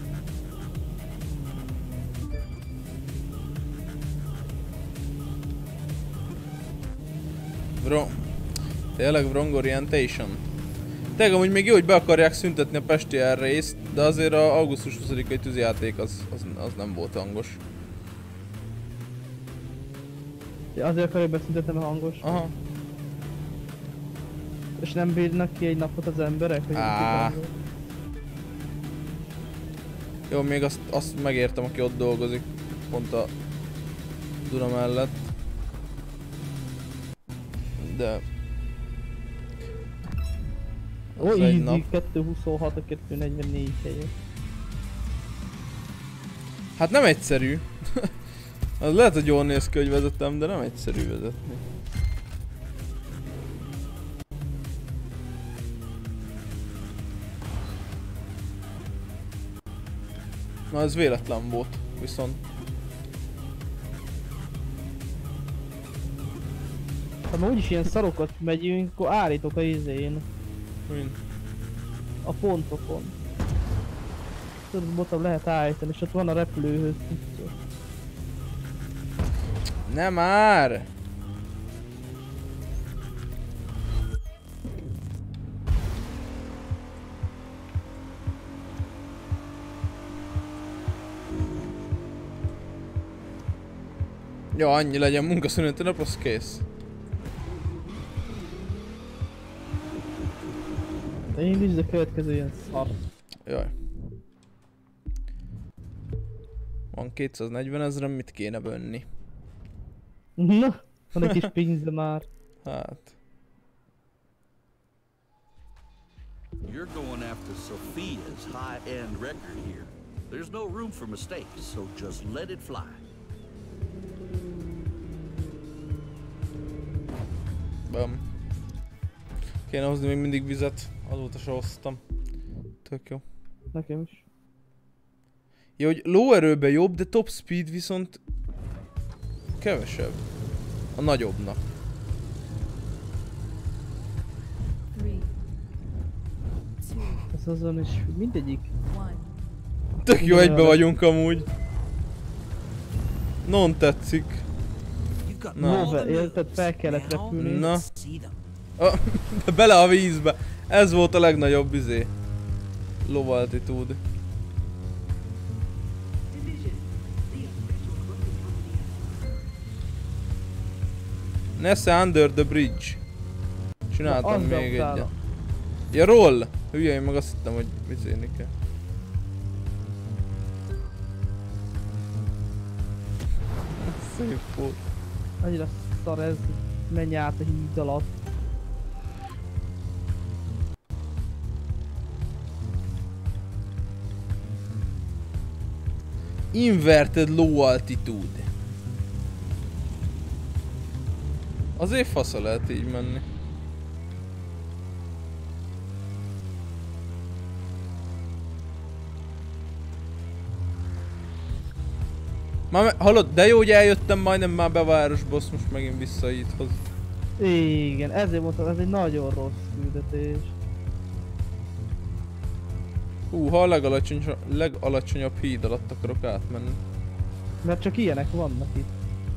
Wrong. Tényleg wrong orientation. Tényleg amúgy még jó, hogy be akarják szüntetni a Pesti Air Race-t, de azért a augusztus huszadikai tűzijáték az, az, az nem volt hangos. Azért akarja beszüntetni a hangos. Aha. És nem bírnak ki egy napot az emberek? Hogy Áh. Jó, még azt, azt megértem, aki ott dolgozik. Pont a Duna mellett. De... Ó, oh, easy, kettő huszonhat a kettő negyvennégy helyet. Hát nem egyszerű. Az lehet, hogy jól néz ki, hogy vezetem, de nem egyszerű vezetni. Na ez véletlen volt, viszont. Hát ma úgyis ilyen szarokat megyünk, akkor állítok a izén. Mind. A pontokon. Tudod, botom lehet állítani, és ott van a repülőhöz. Nem már! Ja, annyi legyen munkaszüneti nap, az kész. De én is, de következő ilyen szar. Jaj. Van kétszáznegyven ezeren, mit kéne venni? Na, van egy kis pénze már. Hát. You're going after Sophia's high-end record here. There's no room for mistakes, so just let it fly. Bam. Kéne hozni még mindig vizet, azóta se hoztam. Tök jó. Nekem is. Ja, hogy lóerőben jobb, de top speed viszont kevesebb. A nagyobbnak. Ez azon is mindegyik. Tök jó, egybe vagyunk amúgy. Non tetszik. Na, érted, fel kellett repülni. Na. Ah, bele a vízbe. Ez volt a legnagyobb izé. Low altitude. Nesze under the bridge. Csináltam még egyet. Ja, roll! Hülye, én meg azt hittem, hogy vizélni kell. Szép volt. Annyira szar ez, menj át a híd alatt. Inverted low altitude. Azért fasza lehet így menni. Már hallod, de jó, hogy eljöttem majdnem már be városba, azt most megint vissza íthoz. Igen, ezért mondtam, ez egy nagyon rossz küldetés. Hú, ha a legalacsony, legalacsonyabb híd alatt akarok átmenni. Mert csak ilyenek vannak itt.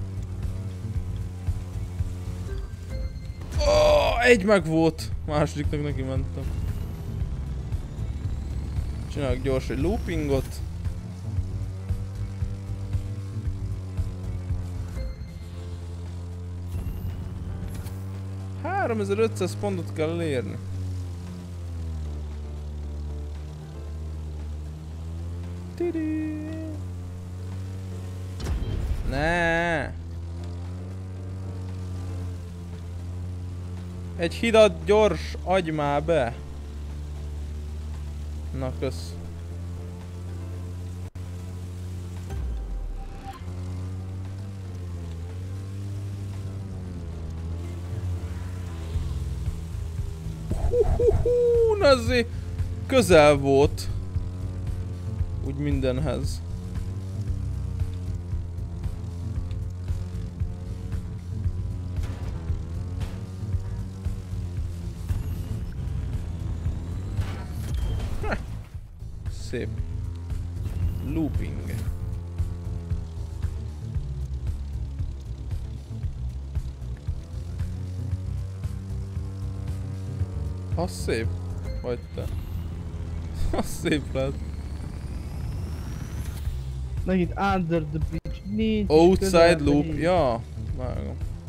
Oh, egy meg volt, másodiknak neki mentem. Csinálok gyors egy loopingot. háromezer-ötszáz pontot kell elérni. Tiri. Ne. Egy hidat gyors, adj már be. Na kösz. Hú, nazi, közel volt. Úgy mindenhez. Heh. Szép. Looping. Az szép. Vagy te. Az szép lett. Megint under the bridge. Nincs. Outside loop. Ja. Vágom.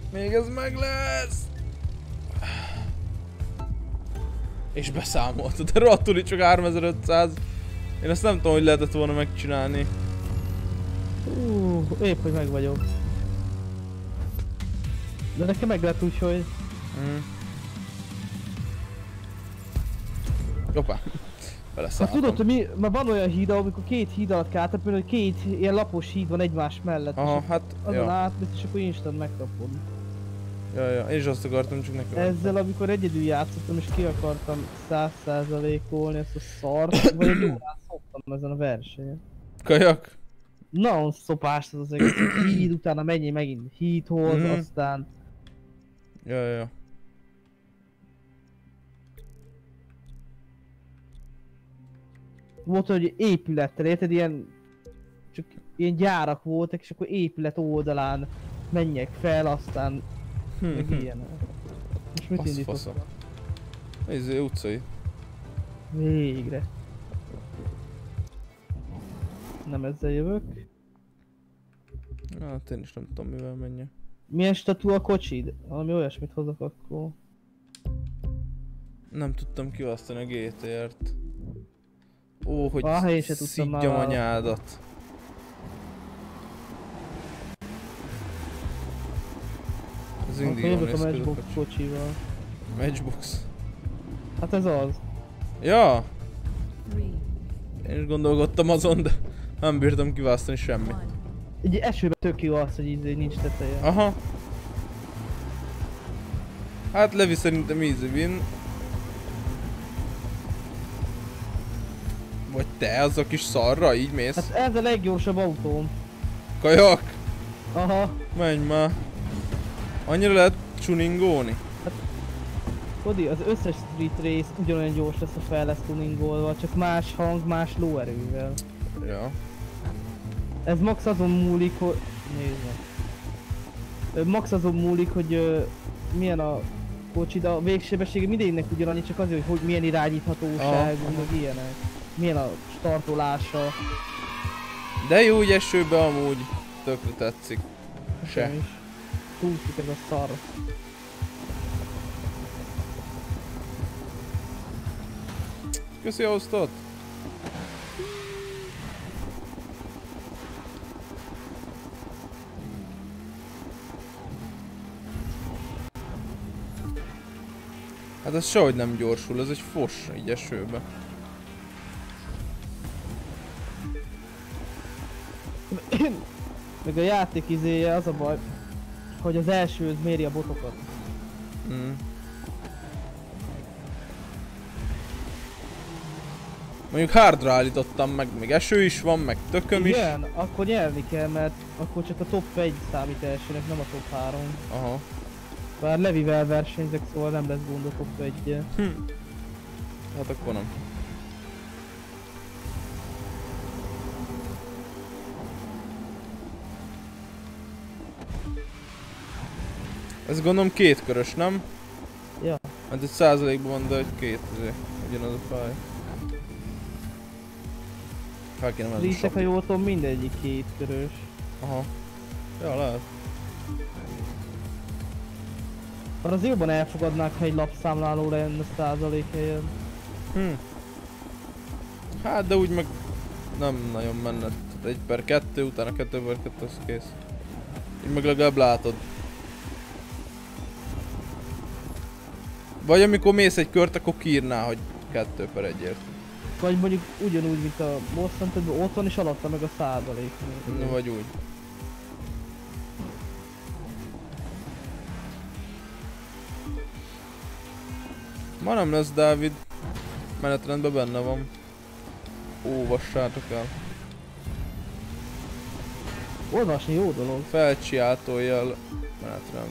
Még ez meg lesz! És beszámoltad, de rohadtul csak háromezer-ötszáz. Én ezt nem tudom, hogy lehetett volna megcsinálni. Uh, épp, hogy meg vagyok. De nekem meg lett úgy, hogy... Mm. Hoppá. Hát Beleszálltam. tudod, hogy mi, már van olyan híd, amikor két híd alatt kell átapni, hogy két ilyen lapos híd van egymás mellett. Aha, hát, azon ja. átmész, és akkor instant megkapod. Ja, ja, én is azt akartam, csak nekem. Ezzel, amikor egyedül játszottam és ki akartam száz százalékolni ezt a szart, vagy egy órán szoktam ezen a versenyen. Kajak? Non-stop ást az az egész, híd, utána mennyi megint hídhoz, Mhm. aztán... Ja, ja, ja. Volt, hogy épülettel, érted? Ilyen... Csak ilyen gyárak voltak, és akkor épület oldalán menjek fel, aztán... Hm, meg hm. ilyen. Most mit Fasz, indítottam? faszom. Nézzé, utcai. Végre. Nem ezzel jövök. Hát én is nem tudom, mivel menjek. Milyen statú a kocsid? Valami olyasmit hozok akkor. Nem tudtam kiválasztani a gé té er-t. Ó, hogy Ah, én se tudtam már szidjam választani. anyádat. Ez mindig Akkor jól jövök néz a ki, ez a Matchbox kocsi. kocsival. Matchbox. Hát ez az. Ja! Én is gondolkodtam azon, de nem bírtam kiválasztani semmit. Egy esőben tök jó az, hogy így nincs teteje. Aha. Hát Levi szerintem easy win. Vagy te az a kis szarra, így mész? Hát ez a leggyorsabb autóm. Kajak! Aha. Menj már! Annyira lehet tuningolni? Kodi, az összes street race ugyanolyan gyors lesz, a fel lesz tuningolva, csak más hang, más lóerővel. Ja. Ez max azon múlik, hogy... Nézd meg. Ö, Max azon múlik, hogy ö, milyen a kocsi, de a végsebessége mindegyiknek ugyanannyi, csak azért, hogy, hogy milyen irányíthatóság, Aha. meg ilyenek. Milyen a startolása. De jó, úgy esőbe amúgy tökre tetszik. Se. Nekem is. Túlszik ez a szar. Köszi a hostot! Hát ez sehogy nem gyorsul, ez egy fos így esőbe. Meg a játék izéje az a baj, hogy az első méri a botokat. Mm. Mondjuk hardra állítottam meg, még eső is van, meg tököm is. Igen, akkor nyerni kell, mert akkor csak a top egy számít elsőnek, nem a top három. Aha. Bár Levivel versenyzek, szóval nem lesz gond a top egy. Hm. Hát akkor nem. Ez gondolom két körös, nem? Ja. Hát egy százalékban van, de egy két, azért ugyanaz a fáj. Fel kéne menni Streetek, ha jól tudom, mindegyik két körös. Aha. Ja, lehet. Már az jobban elfogadnák, ha egy lapszámláló lenne százalék helyen. Hm. Hát de úgy meg nem nagyon menne. Tehát egy per kettő, utána kettő per kettő, az kész. Így meg legalább látod. Vagy amikor mész egy kört, akkor kiírná, hogy kettő per egyért. Vagy mondjuk ugyanúgy, mint a Boss Hunterben, ott van és alatta meg a százalék. No, vagy úgy. Ma nem lesz Dávid. Menetrendben benne van. Olvassátok el. Olvasni jó dolog. Felcsiátolja menetrend.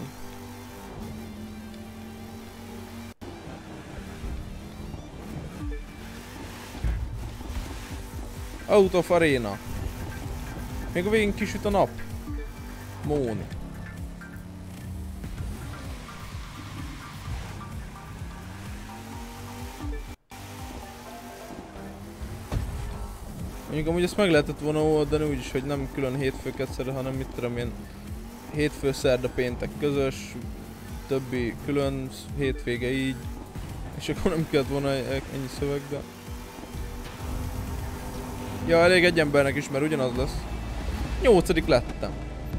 Out of Arena. Még a végén kisüt a nap. Móni. Mondjuk amúgy ezt meg lehetett volna oldani úgyis, hogy nem külön hétfők egyszerre, hanem mit tudom én hétfő, szerda, péntek közös, többi külön, hétvége így. És akkor nem kellett volna ennyi szöveg, de... Ja, elég egy embernek is, mert ugyanaz lesz. Nyolcadik lettem.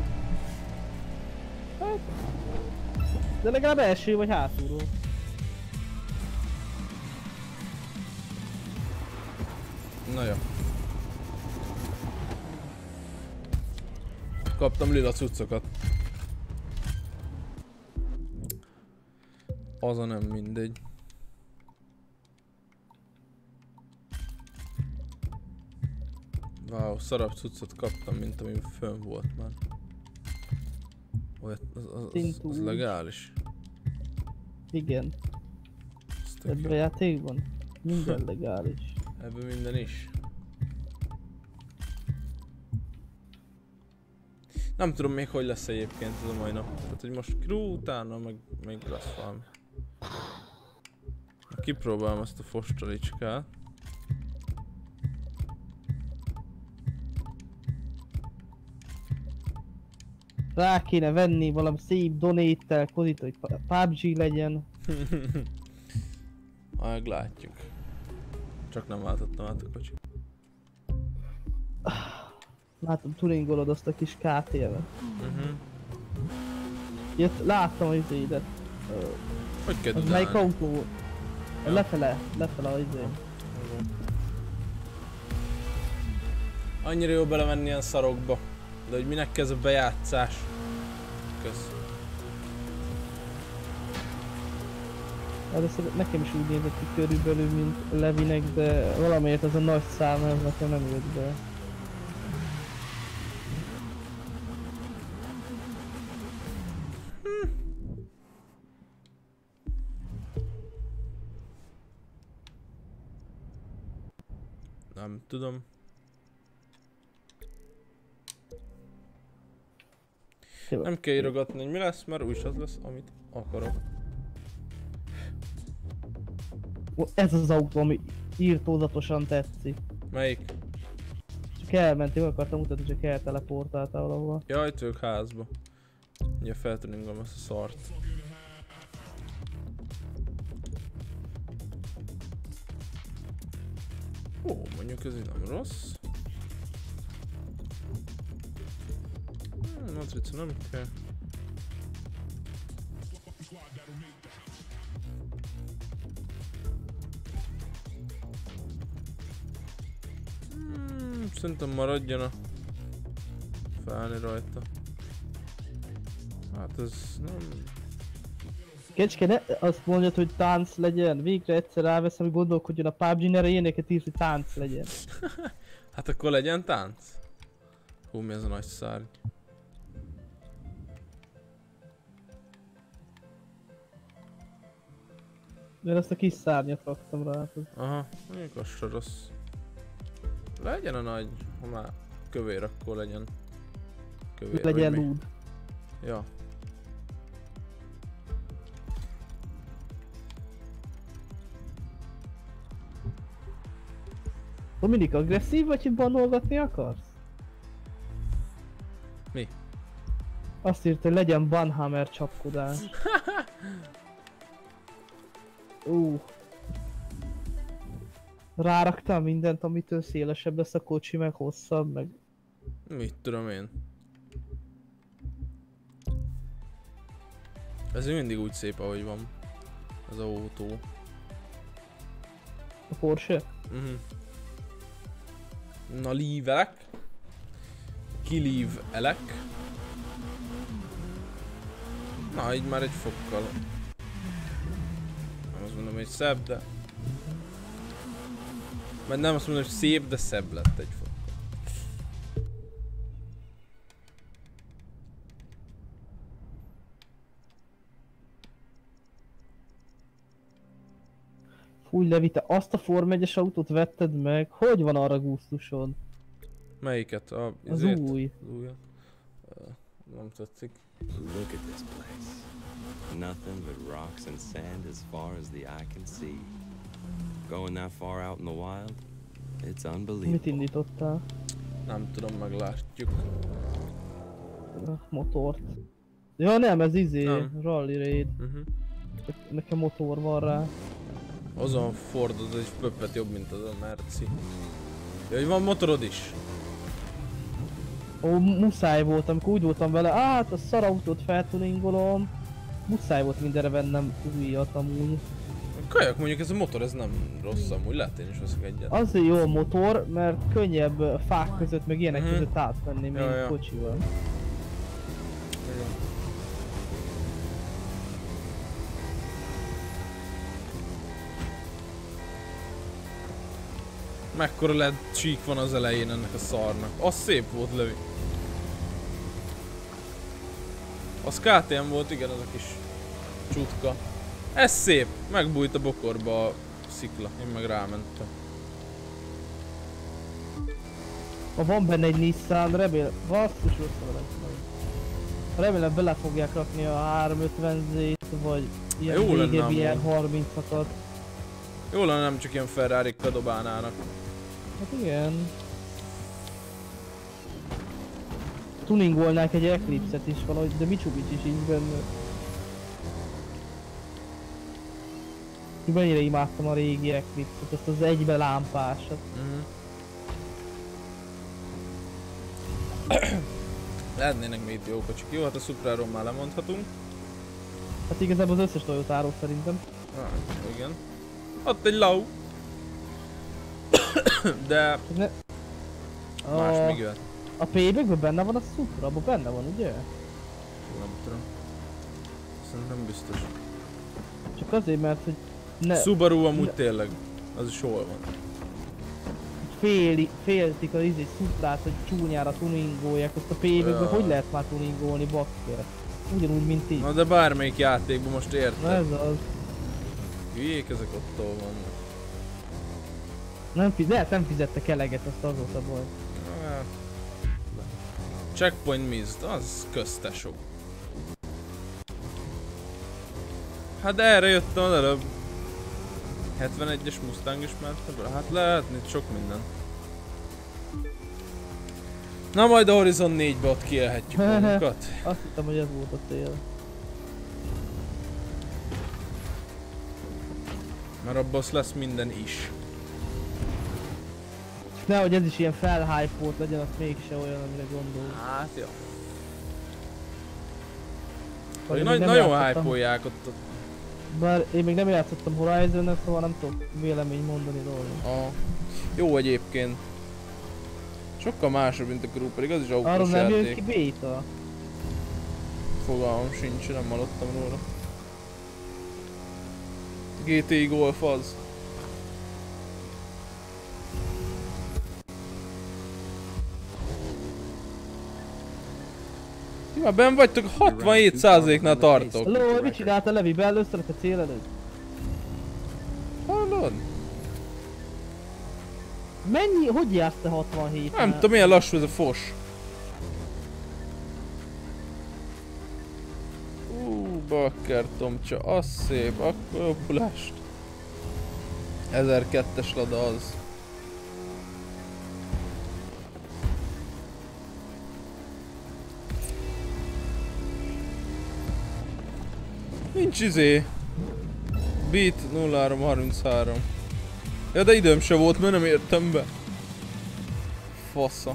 Hát... De legalább első vagy hátulról. Na jó. Kaptam lila cuccokat. Az a nem mindegy. Wow, szarabb cuccot kaptam, mint ami fönn volt már. Olyat, az, az, az, az legális. Igen. Ebben a játékban minden legális. Ebben minden is. Nem tudom még, hogy lesz egyébként ez a mai nap. Tehát, hogy most crew utána meg még lesz valami. Kipróbálom ezt a fostalicskát. Rá kéne venni valami szép donate-tel, kozit, hogy pé u bé gé legyen. Meglátjuk. Csak nem váltottam át a kocsit. Látom, turingolod azt a kis ká té-vel. Uh-huh. Jött, láttam az izédet. Hogy kell az melyik autó volt? Ja. Lefele, lefele az izé. Annyira jó belemenni ilyen szarokba. De hogy minek kezd a bejátszás? Kösz. Hát ez nekem is úgy nézett ki körülbelül, mint Levinek, de valamiért ez a nagy szám, ez nekem nem jött be. Hm. Nem tudom. Nem kell írogatni, hogy mi lesz, mert úgyis az lesz, amit akarok. Ez az autó, ami írtózatosan tetszik. Melyik? Csak elmentél, akartam mutatni, csak elteleportáltál valahova. Jaj, ők házba. Ugye feltuningolom ezt a szart. Ó, mondjuk ez így nem rossz. Hmm, matrica nem kell. Hmm, szerintem maradjon a felni rajta. Hát ez nem... Kecske, ne azt mondjad, hogy tánc legyen, végre egyszer ráveszem, hogy gondolkodjon a pé u bé gé, erre ilyeneket írsz, hogy tánc legyen. Hát akkor legyen tánc? Hú, mi ez a nagy szárny? Mert azt a kis szárnyat raktam rá. Aha, mondjuk az se rossz. Legyen a nagy, ha már kövér, akkor legyen kövér. Legyen lúd. Ja. Dominik, agresszív vagy, hogy banolgatni akarsz? Mi? Azt írt, hogy legyen Banhammer csapkodás. uh. Ráraktál mindent, amitől szélesebb lesz a kocsi, meg hosszabb, meg... Mit tudom én? Ez mindig úgy szép, ahogy van. Ez a autó. A Porsche? Mhm. Uh-huh. Na, lívelek. Kilívelek. Na, így már egy fokkal. Nem azt mondom, hogy szebb, de... Mert nem azt mondom, hogy szép, de szebb lett egy fokkal. Fúj, Levi, te azt a Form egyes autót vetted meg? Hogy van arra gusztusod? Melyiket? A, az új. Az új. Uh, nem tetszik. Look at this place. Nothing but rocks and sand as far as the eye can see. Going that far out in the wild, it's unbelievable. Mit indítottál? Nem tudom, meglátjuk. motort. Ja nem, ez izé, nem. Rally Raid. Uh-huh. Nekem motor van rá. Azon Ford az egy pöppet jobb, mint az a Merci. Ja, hogy van motorod is? Ó, muszáj volt, amikor úgy voltam vele, á, hát a szarautót feltuningolom. Muszáj volt mindenre vennem újat amúgy. Kajak, mondjuk ez a motor, ez nem rossz amúgy, lehet én is veszek egyet. Azért jó a motor, mert könnyebb fák között, meg ilyenek Mhm. között átmenni, mint Ja, ja. kocsival. Mekkora led csík van az elején ennek a szarnak. Az szép volt, Lövi. Az ká té em volt, igen, az a kis csutka. Ez szép, megbújt a bokorba a szikla, én meg rámentem. Ha van benne egy Nissan, remélem, basszus rosszul lesz meg. Remélem bele fogják rakni a háromszázötven zét, vagy ilyen Jó lenne régebbi ilyen amúgy. harmincakat. Jó lenne, nem csak ilyen Ferrari-kkal dobálnának. Hát igen. Tuningolnák egy Eclipse-et is valahogy, de Mitsubishi is így benne. Mennyire imádtam a régi Eclipse-et, azt az egybe lámpásat. Mm. Lehetnének még itt jó kocsik. Jó, hát a Supráról már lemondhatunk. Hát igazából az összes Toyotáról szerintem. Ah, igen. Ott egy lau. De... Ne... Más a... még jöhet. A Paybackben benne van a Supra, abban benne van, ugye? Nem tudom. Szerintem biztos. Csak azért, mert hogy... Ne... Subaru amúgy ne... tényleg. Az is hol van. Féli, féltik az izé Suprát, hogy csúnyára tuningolják, azt a Paybackben Ja. hogy lehet már tuningolni, bakker? Ugyanúgy, mint így. Na de bármelyik játékban most érted. Ez az. Hülyék ezek ottól vannak. Nem, fiz lehet nem fizettek eleget, azt az volt a baj. Hát. Checkpoint missed, az köztesó. Hát de erre jöttem az előbb. hetvenegyes Mustang is ment ebből? Hát lehetne itt sok minden. Na majd a Horizon négybe ott kielhetjük magunkat. Azt hittem, hogy ez volt a cél. Mert abban lesz minden is. Nehogy ez is ilyen felhype-olt legyen, az mégse olyan, amire gondol. Hát jó. Vagy Nagy, még nem nagyon játszottam. hype-olják ott, ott. Bár én még nem játszottam Horizon-nel, szóval nem tudok vélemény mondani róla. Ah. Jó egyébként. Sokkal másabb, mint a Crew, pedig az is autós Arról nem jön ki játék. béta? Fogalmam sincs, nem hallottam róla. gé té Golf az. Ti már benn vagytok, hatvanhét százaléknál tartok. Hello, mit csináltál Levi? Beellőztelek a cél előtt? Hallod? Mennyi? Hogy jársz te hatvanhét? Nem tudom, milyen lassú ez a fos. Ú, bakker tomcsa, az szép, akkor jobbulást. ezerkettes Lada az. Nincs izé. Beat nulla három harminchárom. Ja, de időm se volt, mert nem értem be. Fasza.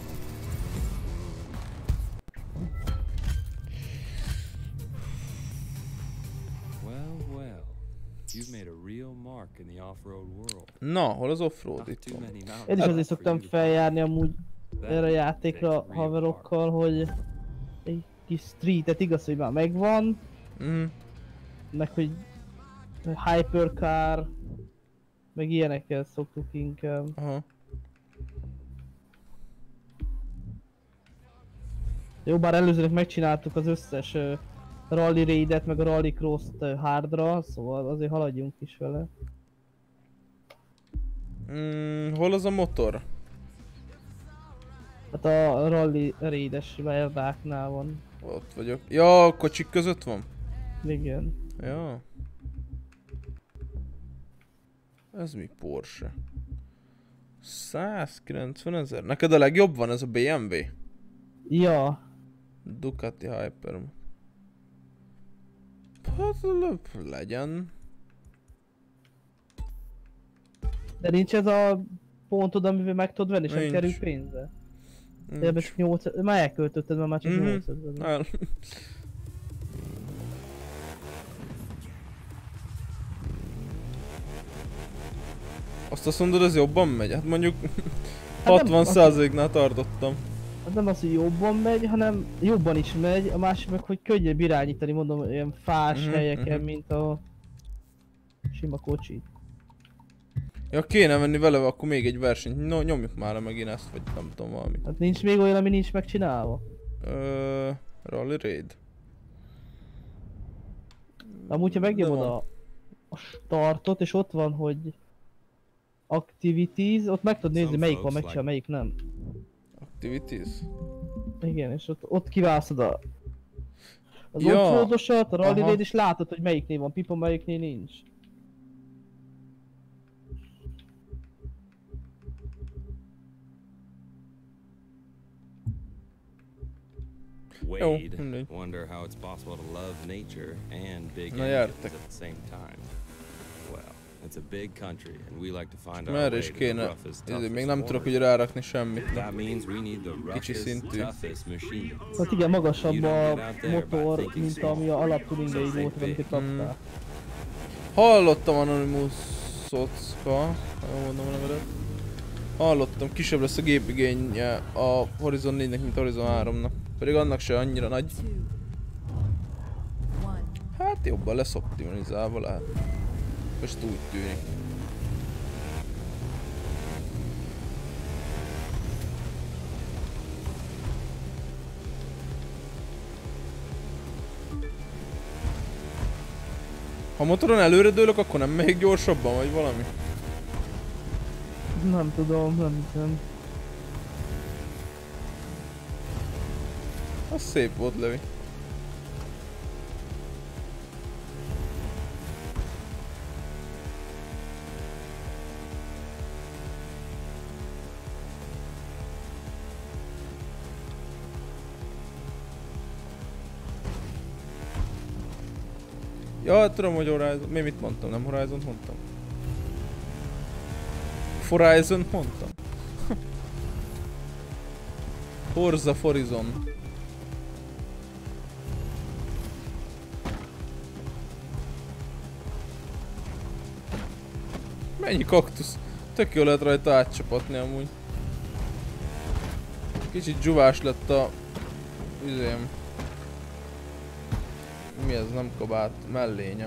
Well, well. You've made a real mark in the off-road world. Na, hol az offroad itt Too van? many mountains Én is azért for szoktam you to feljárni amúgy That erre a játékra takes real haverokkal, hogy egy kis streetet igaz, hogy már megvan, Mm. meg hogy hypercar, meg ilyenekkel szoktuk inkább. Aha. Jó, bár előzőnek megcsináltuk az összes uh, Rally Raidet, meg a Rally Cross-t uh, hardra, szóval azért haladjunk is vele. Mm, hol az a motor? Hát a Rally Raides verdáknál van. Ott vagyok. Ja, a kocsik között van? Igen. Ja. Ez mi Porsche? százkilencven ezer? Neked a legjobb van ez a bé em vé? Ja. Ducati Hyper. Hát legyen. De nincs ez a pontod, amivel meg tudod venni, sem Nincs. kerül pénzbe? Nincs. Ebben csak nyolc... Már elköltötted, mert már csak Mhm. nyolcszáz. El. Azt azt mondod, ez jobban megy? Hát mondjuk hatvan százaléknál tartottam. Az nem az, hogy jobban megy, hanem jobban is megy, a másik meg, hogy könnyebb irányítani, mondom, ilyen fás Mhm, helyeken, mhm. mint a sima kocsi. Ja, kéne venni vele akkor még egy versenyt. No, nyomjuk már le megint ezt, vagy nem tudom valamit. Hát nincs még olyan, ami nincs megcsinálva. Ö, Rally Raid. Amúgy, ha megnyomod van. a, a startot, és ott van, hogy Activities, ott meg tudod nézni, melyik van megcsinálva, melyik nem. Activities? Igen, és ott, ott kiválasztod a... Az Ja. offroadosat, a rally Aha. raid, és látod, hogy melyiknél van pipa, melyiknél nincs. Wade, mindegy. wonder how it's possible to love nature and big Na, engines gyertek. at the same time. Well, it's a big country and we like to find our Merre way is to the kéne, roughest, ezért még toughest nem tudok corners. ugye rárakni semmit. That means we need the Kicsi roughest, szintű. toughest machines. Hát igen, magasabb You don't a get out there by motor, thinking mint small. ami a alaptuningai Think volt, amit big. kaptál. Hallottam Anonymous Szocka, jól mondom a nevedet. Hallottam, kisebb lesz a gépigénye a Horizon négynek, mint a Horizon háromnak. Pedig annak se annyira nagy. Hát jobban lesz optimalizálva lehet. Most úgy tűnik. Ha motoron előre dőlök, akkor nem megyek gyorsabban, vagy valami? Nem tudom, nem hiszem. Az szép volt, Levi. Ja, hát tudom, hogy Horizon... Mi mit mondtam? Nem Horizon mondtam? Horizon mondtam? Forza Horizon. Mennyi kaktusz? Tök jól lehet rajta átcsapatni amúgy. Kicsit dzsuvás lett a... Üzém. Mi ez? Nem kabát, mellényem.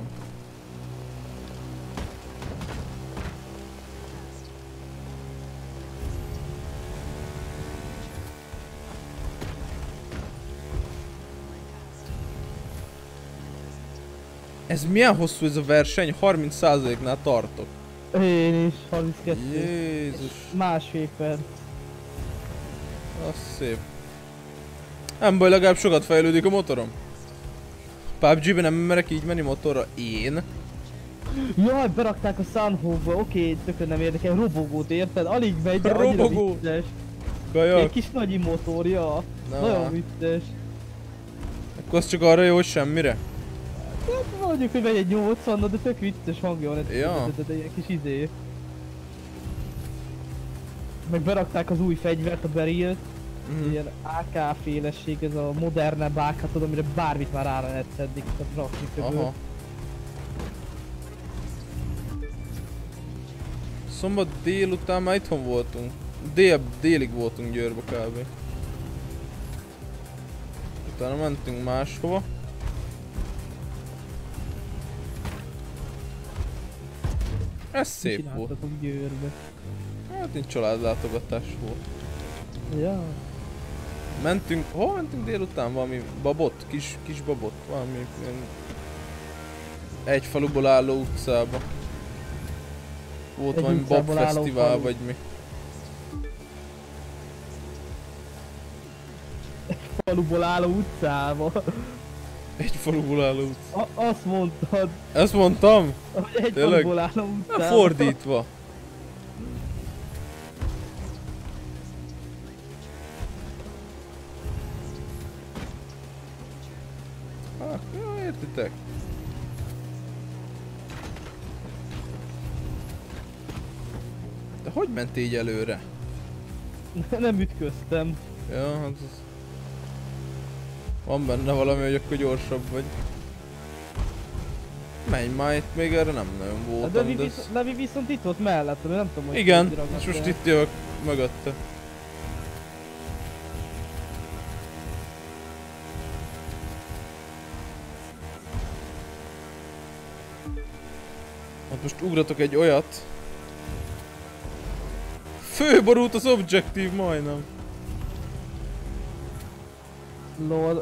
Ez milyen hosszú ez a verseny? harminc százaléknál tartok. Én is, harminckettő. Jézus. Másfél perc. Az szép. Nem baj, legalább sokat fejlődik a motorom. pé u bé gé-ben nem merek így menni motorra. Én? Jaj, berakták a Sunhove-ba, oké, tökre nem érdekel, robogót érted? Alig megy, de annyira Robogó. vicces. Kajak. Egy kis nagyi motorja. Na. Nagyon vicces. Akkor az csak arra jó, hogy semmire? Hát mondjuk, hogy megy egy nyolcvan, de tök vicces hangja van, Ja. de egy kis izé. Meg berakták az új fegyvert, a Beryl-t. Mhm. Ilyen á ká félesség, ez a modernebb á ká, tudod, amire bármit már rá lehet szedni, tehát rakni körül. Aha. Szombat délután már itthon voltunk. Dél, délig voltunk Győrbe kb. Utána mentünk máshova. Ez szép volt. Csináltatok Győrbe. Hát egy családlátogatás volt. Ja. Mentünk, hol mentünk délután? Valami babot? Kis, kis babot? Valami ilyen egy faluból álló utcába. Volt Egy valami utcából álló babfesztivál falu. vagy mi. Faluból álló utcába. Egy faluból álló utca. A, azt mondtad, Ezt mondtam? hogy egy Tényleg? faluból álló utcába. Hát fordítva. Értitek? De hogy ment így előre? Nem ütköztem. Ja, hát az... Van benne valami, hogy akkor gyorsabb vagy. Menj már, itt még erre nem nagyon voltam, de Levi, de... visz, Levi viszont itt volt mellettem, nem tudom, hogy... Igen, és most itt jövök mögötte. Hát most ugratok egy olyat. Főborult az objektív majdnem. Lol.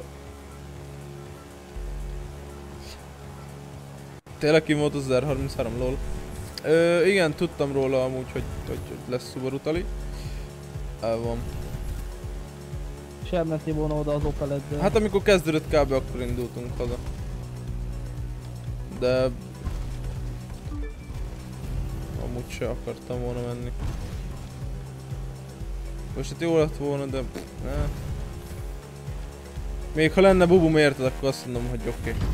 Tényleg ki volt az R harminchárom, lol. Ö, igen, tudtam róla amúgy, hogy, hogy, hogy lesz Subaru tali. El van. És elmentél volna oda az Opeleddel. Hát amikor kezdődött kb. Akkor indultunk haza. De... amúgy se akartam volna menni. Most hát jó lett volna, de... Ne. Még ha lenne bubum érted, akkor azt mondom, hogy oké. Okay.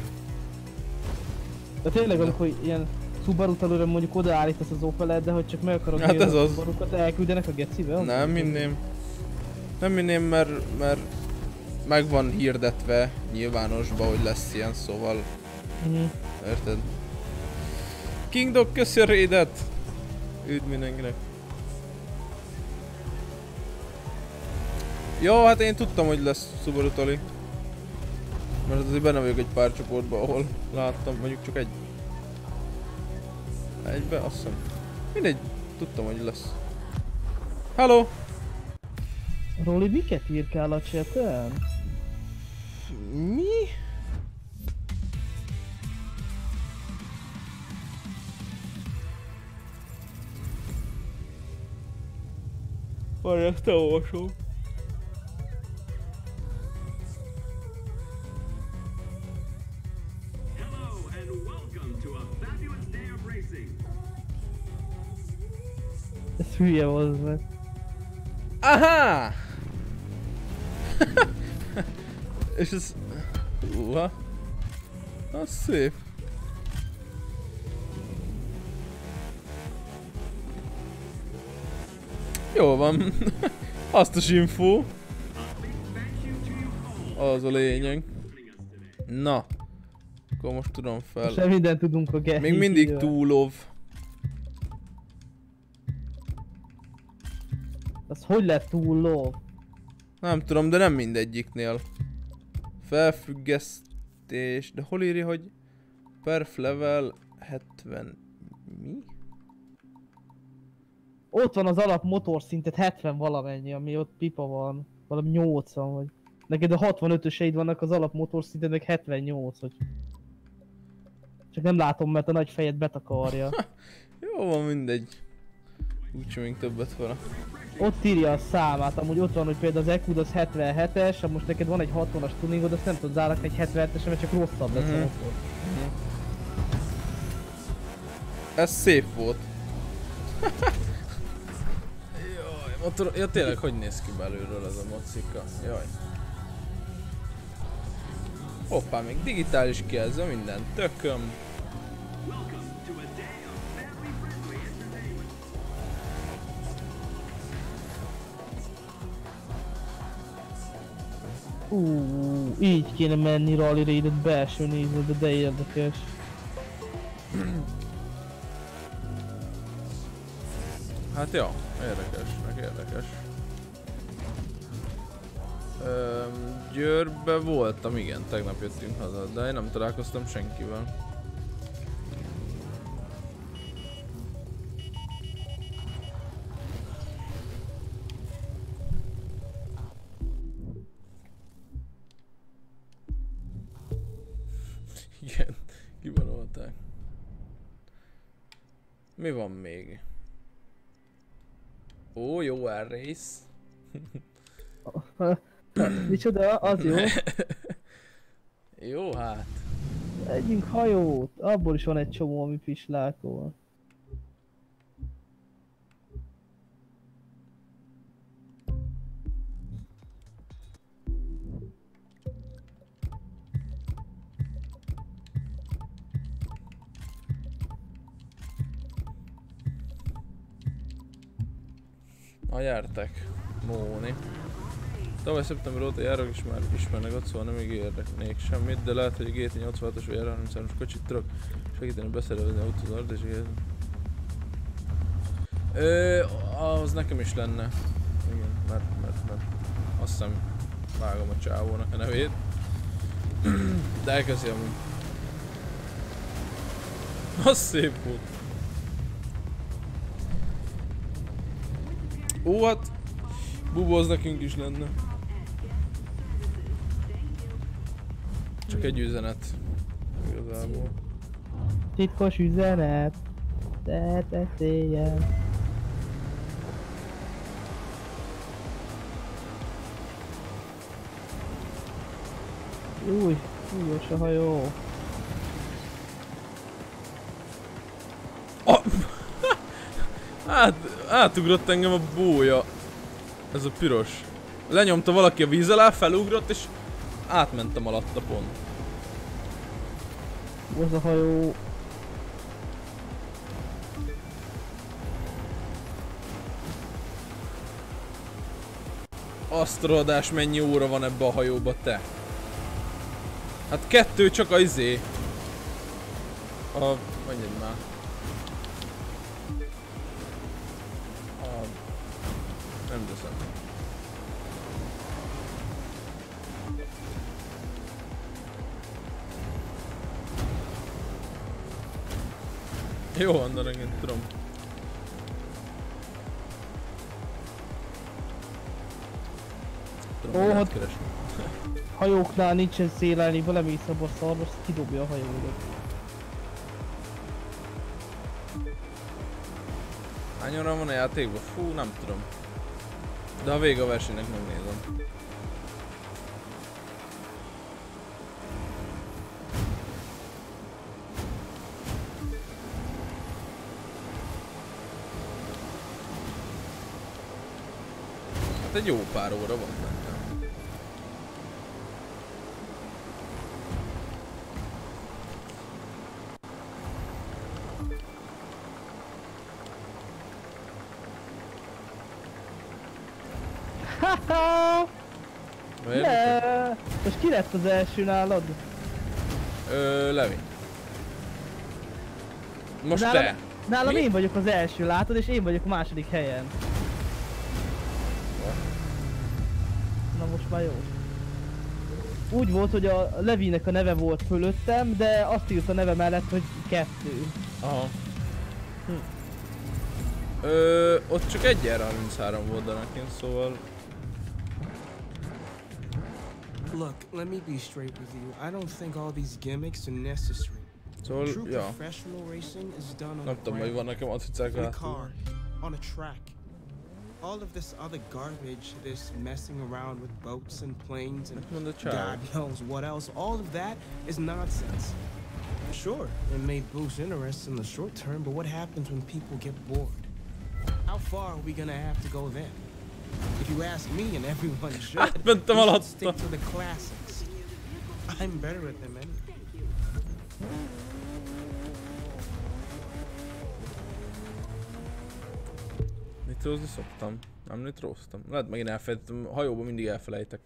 De tényleg, amikor ilyen Subaru-t előre mondjuk odaállítasz az Opeled, de hogy csak meg akarod hát ez a az. Subarukat, elküldenek a gecibe? Nem minném. Nem minném, mert, mert meg van hirdetve nyilvánosba, hogy lesz ilyen, szóval... Mm. Érted? King Dog, köszi a raidet! Üdv mindenkinek! Jó, hát én tudtam, hogy lesz Subaru tali. Mert azért benne vagyok egy pár csoportban, ahol láttam, mondjuk csak egy. Egybe, azt hiszem. Mindegy, tudtam, hogy lesz. Hello! Roli, miket írkál a chaten? Mi? Várj, ezt elolvasom. Ez hülye volt meg. Aha! És ez... Uha! Az szép. Jó van. Hasznos info. Az a lényeg. Na. Akkor most tudom fel. Most nem mindent tudunk a Gehí. Még mindig túlov. Az hogy lett túl lov? Nem tudom, de nem mindegyiknél. Felfüggesztés, de hol írja, hogy perf level hetven... Mi? Ott van az alap motorszintet hetven valamennyi, ami ott pipa van. Valami nyolcvan vagy. Neked a hatvanötöseid vannak az alap motorszinted, meg hetvennyolc vagy. Csak nem látom, mert a nagy fejed betakarja. Jó van, mindegy. Úgyse még többet vele. Ott írja a számát, amúgy ott van, hogy például az E Q-d az hetvenhetes, most neked van egy hatvanas tuningod, azt nem tudod állakni egy hetvenhetes, mert csak rosszabb lesz Mm-hmm. a motor. Mm-hmm. Ez szép volt. Jaj, motor... Ja tényleg, hogy néz ki belülről ez a mocika? Jaj. Hoppá, még digitális kijelző, minden tököm. Úúúú, így kéne menni Rally Raidet belső nézőbe, de érdekes. Hát ja, érdekes, meg érdekes. Öm, Győrbe voltam, igen, tegnap jöttünk haza, de én nem találkoztam senkivel. Igen, kibanolták. Mi van még? Ó, jó R-Race. Micsoda? Az jó. Jó hát. Együnk hajót, abból is van egy csomó, ami pislákol. Na gyertek, Móni. Tavaly szeptember óta járok és már ismernek ott, szóval nem ígérnek semmit, de lehet, hogy a gé té nyolcvanhatos vagy er harminchárom-as kocsit tudok segíteni beszerelni autózart és így. Ö, az nekem is lenne. Igen, mert, mert, mert azt hiszem vágom a csávónak a nevét. De elkezdi amúgy. Az szép volt. Ó, hát Bubo az nekünk is lenne. Csak egy üzenet. Igazából. Titkos üzenet. Te teséljen. Új, újos a hajó. Oh. Át, átugrott engem a bója. Ez a piros. Lenyomta valaki a víz alá, felugrott és átmentem alatta pont. Az a hajó. Azt rohadás, mennyi óra van ebbe a hajóba, te? Hát kettő csak a izé. A... mondjad már. A... nem teszem. Jó, annak én tudom. Ó, hát hajóknál nincsen szélelni, belemész abba a szarba, azt kidobja a hajódat. Hány óra van a játékban? Fú, nem tudom. De a vége a versenynek megnézem. Hát egy jó pár óra van benne. Haha! Ne! Most ki lett az első nálad? Ö, Levi. Most nálam, te. Nálam Mi? én vagyok az első, látod, és én vagyok a második helyen. Na most már jó. Úgy volt, hogy a Levinek a neve volt fölöttem, de azt írt a neve mellett, hogy kettő. Aha. Hm. Ö, ott csak egy er harminchárom volt, de nekem, szóval... Look, let me be straight with you. I don't think all these gimmicks are necessary. Szóval, True ja. professional racing is done on Nem the tudom, hogy van nekem azt hiszek in a látom. car, on a track. All of this other garbage, this messing around with boats and planes and God knows what else, all of that is nonsense. Sure, it may boost interest in the short term, but what happens when people get bored? How far are we gonna have to go then? If you ask me, and everyone should, we should stick to the classics. I'm better at them anyway. Nitrózni szoktam. Nem nitróztam. Lehet megint elfelejtettem. Hajóban mindig elfelejtek.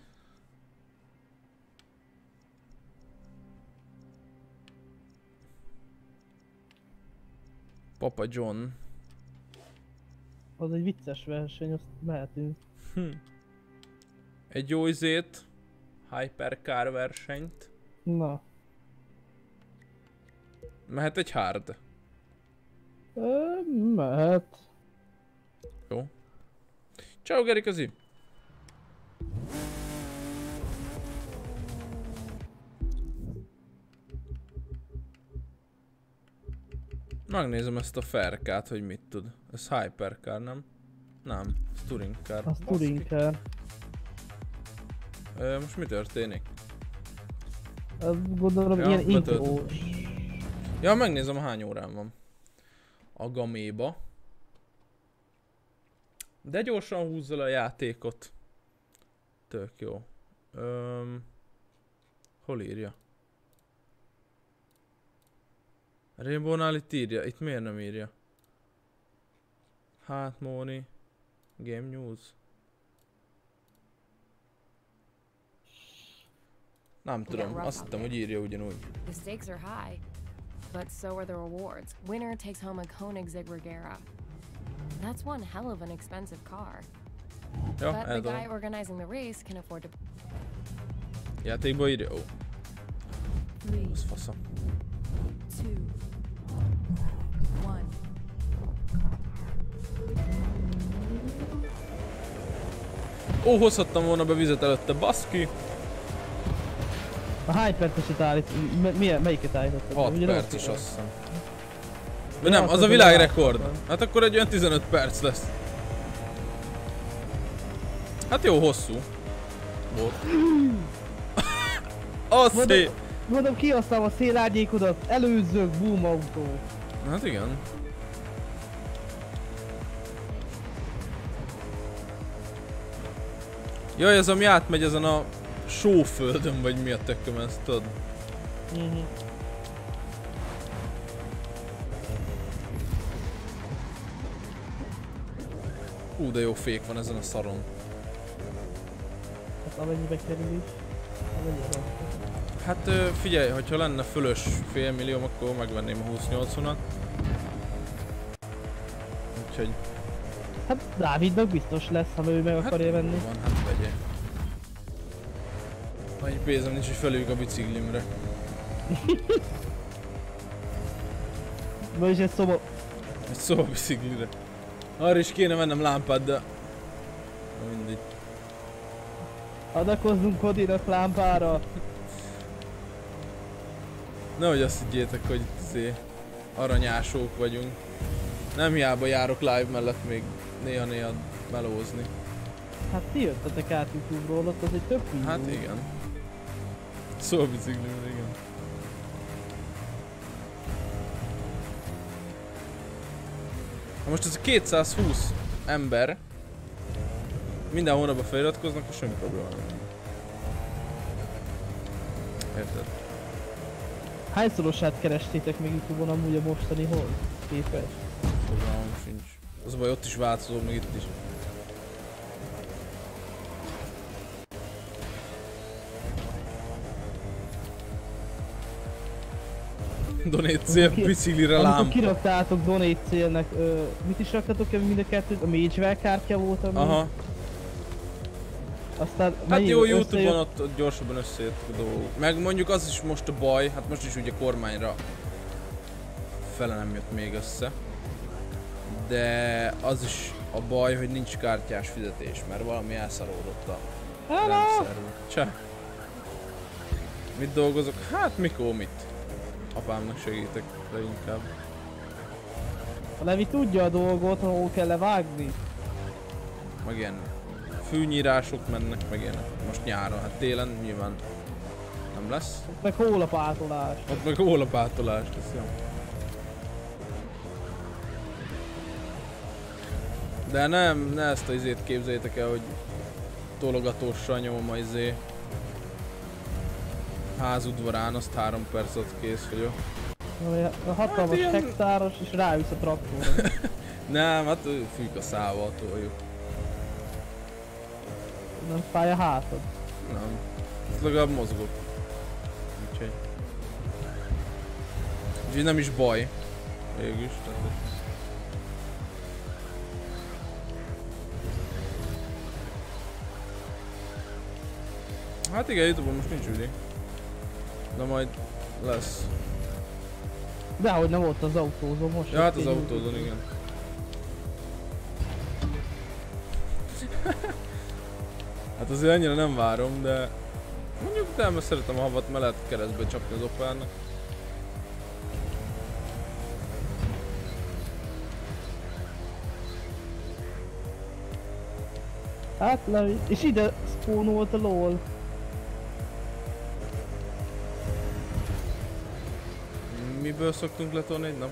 Papa John. Az egy vicces verseny, azt mehetünk. Hm. Egy jó izét. Hypercar versenyt. Na. Mehet egy hard. Ö, mehet. Jó. Ciao Gerikazi! Megnézem ezt a Faircát, hogy mit tud. Ez Hypercar, nem? Nem, ez Touring Car. Az Touring Car. Ö, most mi történik? Gondolom ja, ilyen intro. Ja, megnézem hány órán van. A gaméba. De gyorsan húzza le a játékot. Tök jó. Öm, hol írja? Rainbow-nál itt írja. Itt miért nem írja? Hát Móni. Game News. Nem tudom, azt hittem, hogy írja ugyanúgy. The stakes are high, but so are the rewards. Winner takes home a Koenigsegg Regera. That's one hell of an expensive car. Ja, but the ez guy a... organizing the race can afford to... Játékba írja? Ó. Three, az fasza. two, one. Ó, hozhattam volna be vizet előtte, baszki! A hány perceset állít? Milyen, melyiket állítottad? hat perces azt hiszem. De nem, az a világrekord. Hát akkor egy olyan tizenöt perc lesz. Hát jó, hosszú. Volt. Asszé! Mondom, kihoztam a szélárnyékodat, előzzök, boom autó. Hát igen. Jaj, ez ami átmegy ezen a sóföldön, vagy mi a tököm, ezt tudod? Mhm. Hú, de jó fék van ezen a szaron. Hát amennyibe kerül is. Hát figyelj, hogyha lenne fölös fél millió, akkor megvenném a húsz-nyolcvanat. Úgyhogy... Hát Dávidnak biztos lesz, ha ő meg akarja hát, venni. Van, hát vegye. Annyi pénzem nincs, hogy felüljük a biciklimre. Vagyis egy szoba... Egy szoba biciklire. Arra is kéne vennem lámpát, de... Na mindegy. Adakozzunk Kodinak lámpára. Nehogy azt higgyétek, hogy azért aranyásók vagyunk. Nem hiába járok live mellett még néha-néha melózni. Hát ti jöttetek át YouTube-ról, ott az egy több videó. Hát igen. Szóval biciklimre, igen. Ha most ez a kétszázhúsz ember minden hónapban feliratkoznak, akkor semmi probléma nem. Érted? Hányszorosát kerestétek még YouTube-on amúgy a mostanihoz képest? Fogalmam sincs. Az a baj, ott is változó, meg itt is. Donate cél, biciklire lámpa. Amikor kiraktátok donate célnek, ö, mit is raktatok ebben mind a kettőt? A Magewell kártya volt ami? Aha. Aztán hát jó, YouTube-on ott, ott gyorsabban összejöttek a dolgok. Meg mondjuk az is most a baj, hát most is ugye kormányra fele nem jött még össze. De az is a baj, hogy nincs kártyás fizetés, mert valami elszaródott a rendszerben. Cseh. Mit dolgozok? Hát mikor mit? Apámnak segítek leginkább. A Levi tudja a dolgot, ahol kell levágni. Meg ilyen fűnyírások mennek, meg ilyen most nyáron, hát télen nyilván nem lesz. Ott meg hólapátolás. Ott meg hólapátolás lesz, jó. De nem, ne ezt a izét képzeljétek el, hogy tologatóssal nyomom a izé házudvarán, azt három perc alatt kész vagyok. A hatalmas hát hektáros és ráülsz a traktorra. Nem, hát fűk a szával toljuk. Nem fáj a hátad? Nem. Ezt legalább mozgok. Úgyhogy... Úgyhogy nem is baj. Végülis. Tehát... Hát igen, YouTube-on most nincs üdi. De majd lesz. Dehogy nem volt az autózó most. Ja, hát az autózón, igen. Hát azért annyira nem várom, de... Mondjuk de mert szeretem a havat, mert lehet keresztbe csapni az Opelnek. Hát Levi, és ide spawnolt a lol. Miből szoktunk letolni egy nap?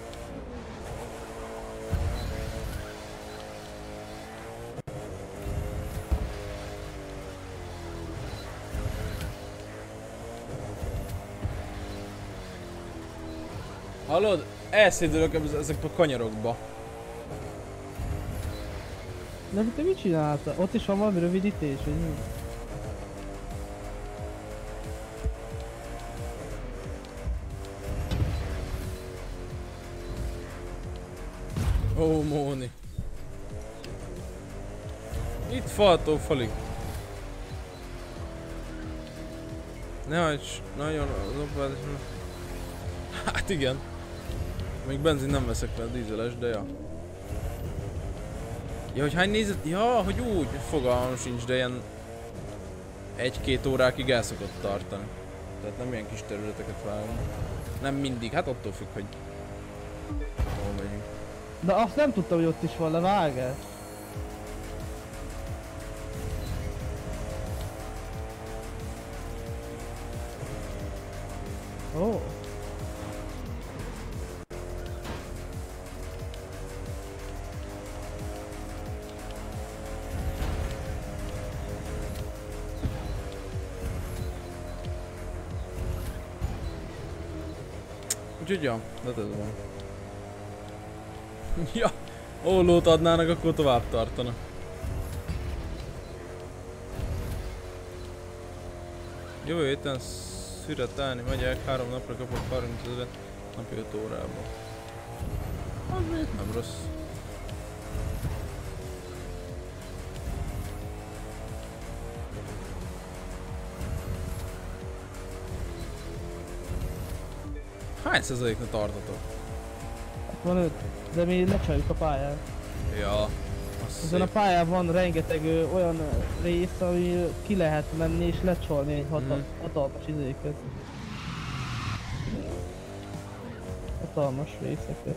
Hallod? Elszédülök ezekbe a kanyarokba. De te mit csinálta? Ott is van valami rövidítés, vagy mi? Ó, Móni. Itt faltól falig. Ne hagys, nagyon az opád... Hát igen. Még benzin nem veszek fel, dízeles, de ja. Ja, hogy hány nézett? Ja, hogy úgy, fogalmam sincs, de ilyen... egy-két órákig el szokott tartani. Tehát nem ilyen kis területeket vágunk. Nem mindig, hát attól függ, hogy... hol megyünk. De azt nem tudtam, hogy ott is van levágás. Ó. Oh. Úgyhogy ja, de ez van. Ja, ollót adnának, akkor tovább tartana. Jövő héten szüretelni megyek, három napra kapok harmincezret napi öt órában. Az nem rossz. Hány százalékna tartatok? Van öt, de mi lecsaljuk a pályát. Ja. Ezen a pályán van rengeteg ö, olyan rész, ami ki lehet menni és lecsalni egy hata hmm. hatalmas izéket. Hatalmas részeket.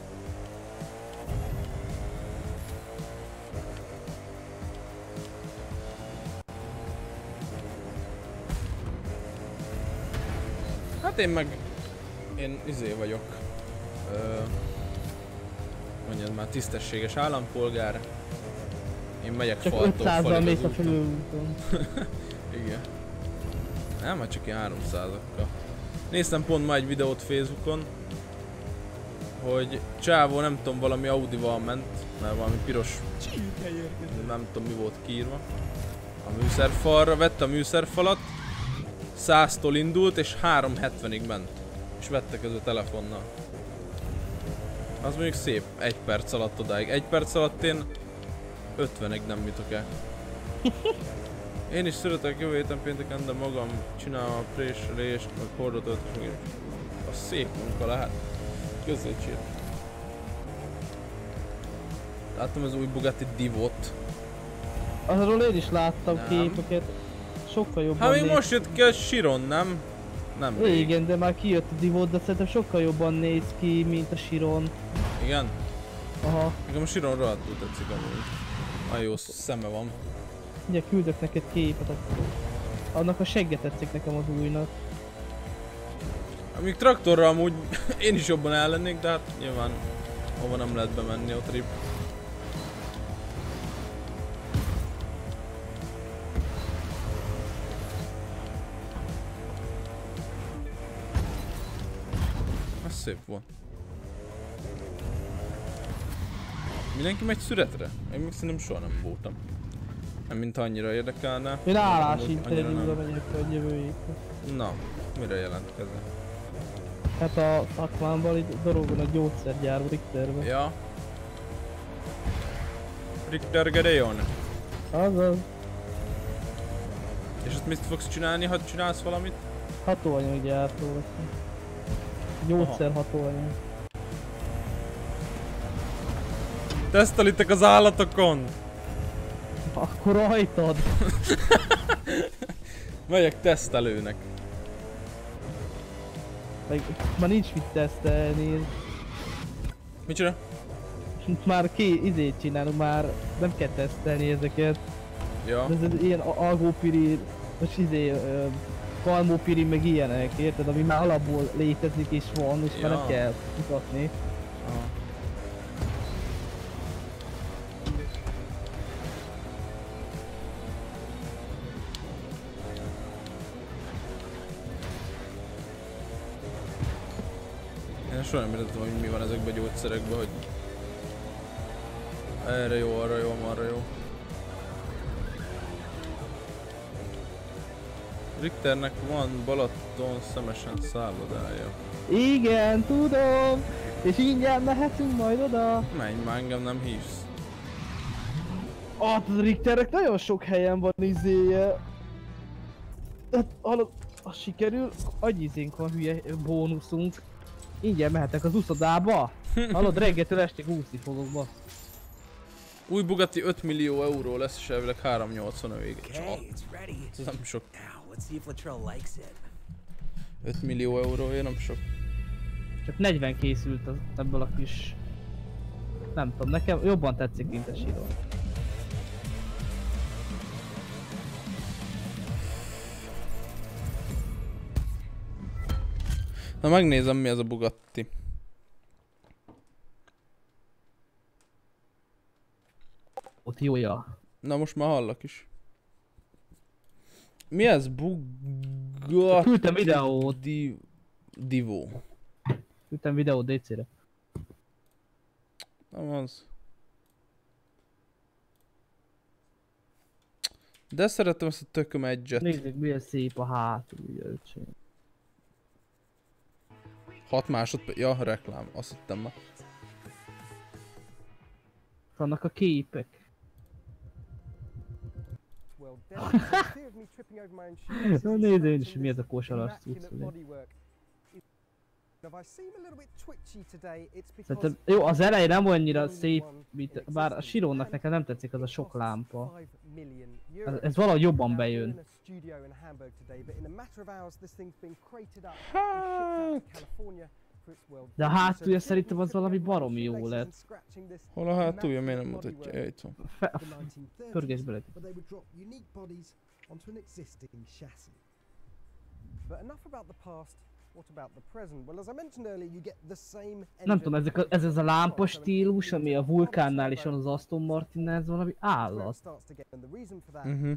Hát én meg... én izé vagyok. Ö... mondjad már, tisztességes állampolgár. Én megyek faltól falig az úton. Igen. Nem, hát csak ilyen háromszázakkal. Néztem pont ma egy videót Facebookon, hogy csávó nem tudom, valami Audival ment, mert valami piros, nem tudom mi volt kiírva. A műszerfalra, vette a műszerfalat, száztól indult és három hetvenig ment. És vette közül telefonnal. Az mondjuk szép, egy perc alatt odáig. Egy perc alatt én ötvenig nem jutok el. Én is szeretek jövő héten pénteken, de magam csinálom a préselést, meg hordótöltést, meg a szép munka lehet. Közétség. Láttam az új Bugatti Divot. Arról én is láttam nem. képeket. Sokkal jobban hát még most jött ki a Chiron, nem? Nem rég. Igen, de már kijött a Divot, de szerintem sokkal jobban néz ki, mint a Chiron. Igen? Aha. Nekem a Chiron rohadtul tetszik amúgy. Nagyon jó szeme van. Ugye küldök neked képet, annak a segge tetszik nekem az újnak. Amíg traktorra amúgy én is jobban ellennék, de hát nyilván hova nem lehet bemenni, ott rip. Ez szép volt. Mindenki megy szüretre? Én még szerintem soha nem voltam. Nem mint annyira érdekelne. Én állásinterjúra megyek a jövő héten. Na, mire jelentkezem? Hát a szakmámban itt dorogon a gyógyszergyár Richterben. Ja. Richter Gedeon. Azaz. És ezt mit fogsz csinálni, ha csinálsz valamit? Hatóanyaggyártó lesz. Gyógyszer hatóanyag. Tesztelitek az állatokon! Akkor rajtad! Megyek tesztelőnek. Meg már nincs mit tesztelni. Micsoda? Már két izét csinálunk, már nem kell tesztelni ezeket. Ja. Ez, ez ilyen algópirin, most izé, uh, kalmópirin meg ilyenek, érted? Ami már alapból létezik és van, és ja. már nem kell mutatni. Aha. Én soha nem értettem, hogy mi van ezekben a gyógyszerekben, hogy Erre jó, arra jó, arra jó. Richternek van Balaton szemesen szállodája. Igen, tudom! És ingyen mehetünk majd oda. Menj már, engem nem hívsz. Hát az Richternek nagyon sok helyen van izéje. Hát hallod, ha sikerül, agyizénk van, hülye bónuszunk. Ingyen mehetek az uszodába. Hallod, reggeltől estig úszni fogok, bassz. Új Bugatti öt millió euró lesz, és elvileg három nyolcvanötig. Ez nem sok. öt millió eurója nem sok. Csak negyven készült az, ebből a kis... Nem tudom, nekem jobban tetszik, mint a Chiron. Na megnézem, mi ez a Bugatti. Ott jója. Na most már hallak is. Mi ez? Bugatti... Küldtem videót. Di... Divo. Küldtem videót dé cére. Nem az. De szeretem ezt a tököm egyet. Nézzük, milyen szép a hátulja, öcsém. hat másodperc. Ja, reklám. Azt hittem már. Vannak a képek. Na nézd én is, mi ez a kosaras cucc. Szerintem, jó, az elején nem annyira szép, mint, bár a Chironnak nekem nem tetszik az a sok lámpa. Ez, ez valahogy jobban bejön. Hát... De a hátulja szerintem az valami baromi jó lett. Hol a hátulja? Miért nem mutatja? Ja, itt van. Pörgés bele. Nem tudom, ezek a, ez az a lámpa stílus, ami a Vulkánnál is van, az Aston Martinnál, ez valami állat. Uh-huh.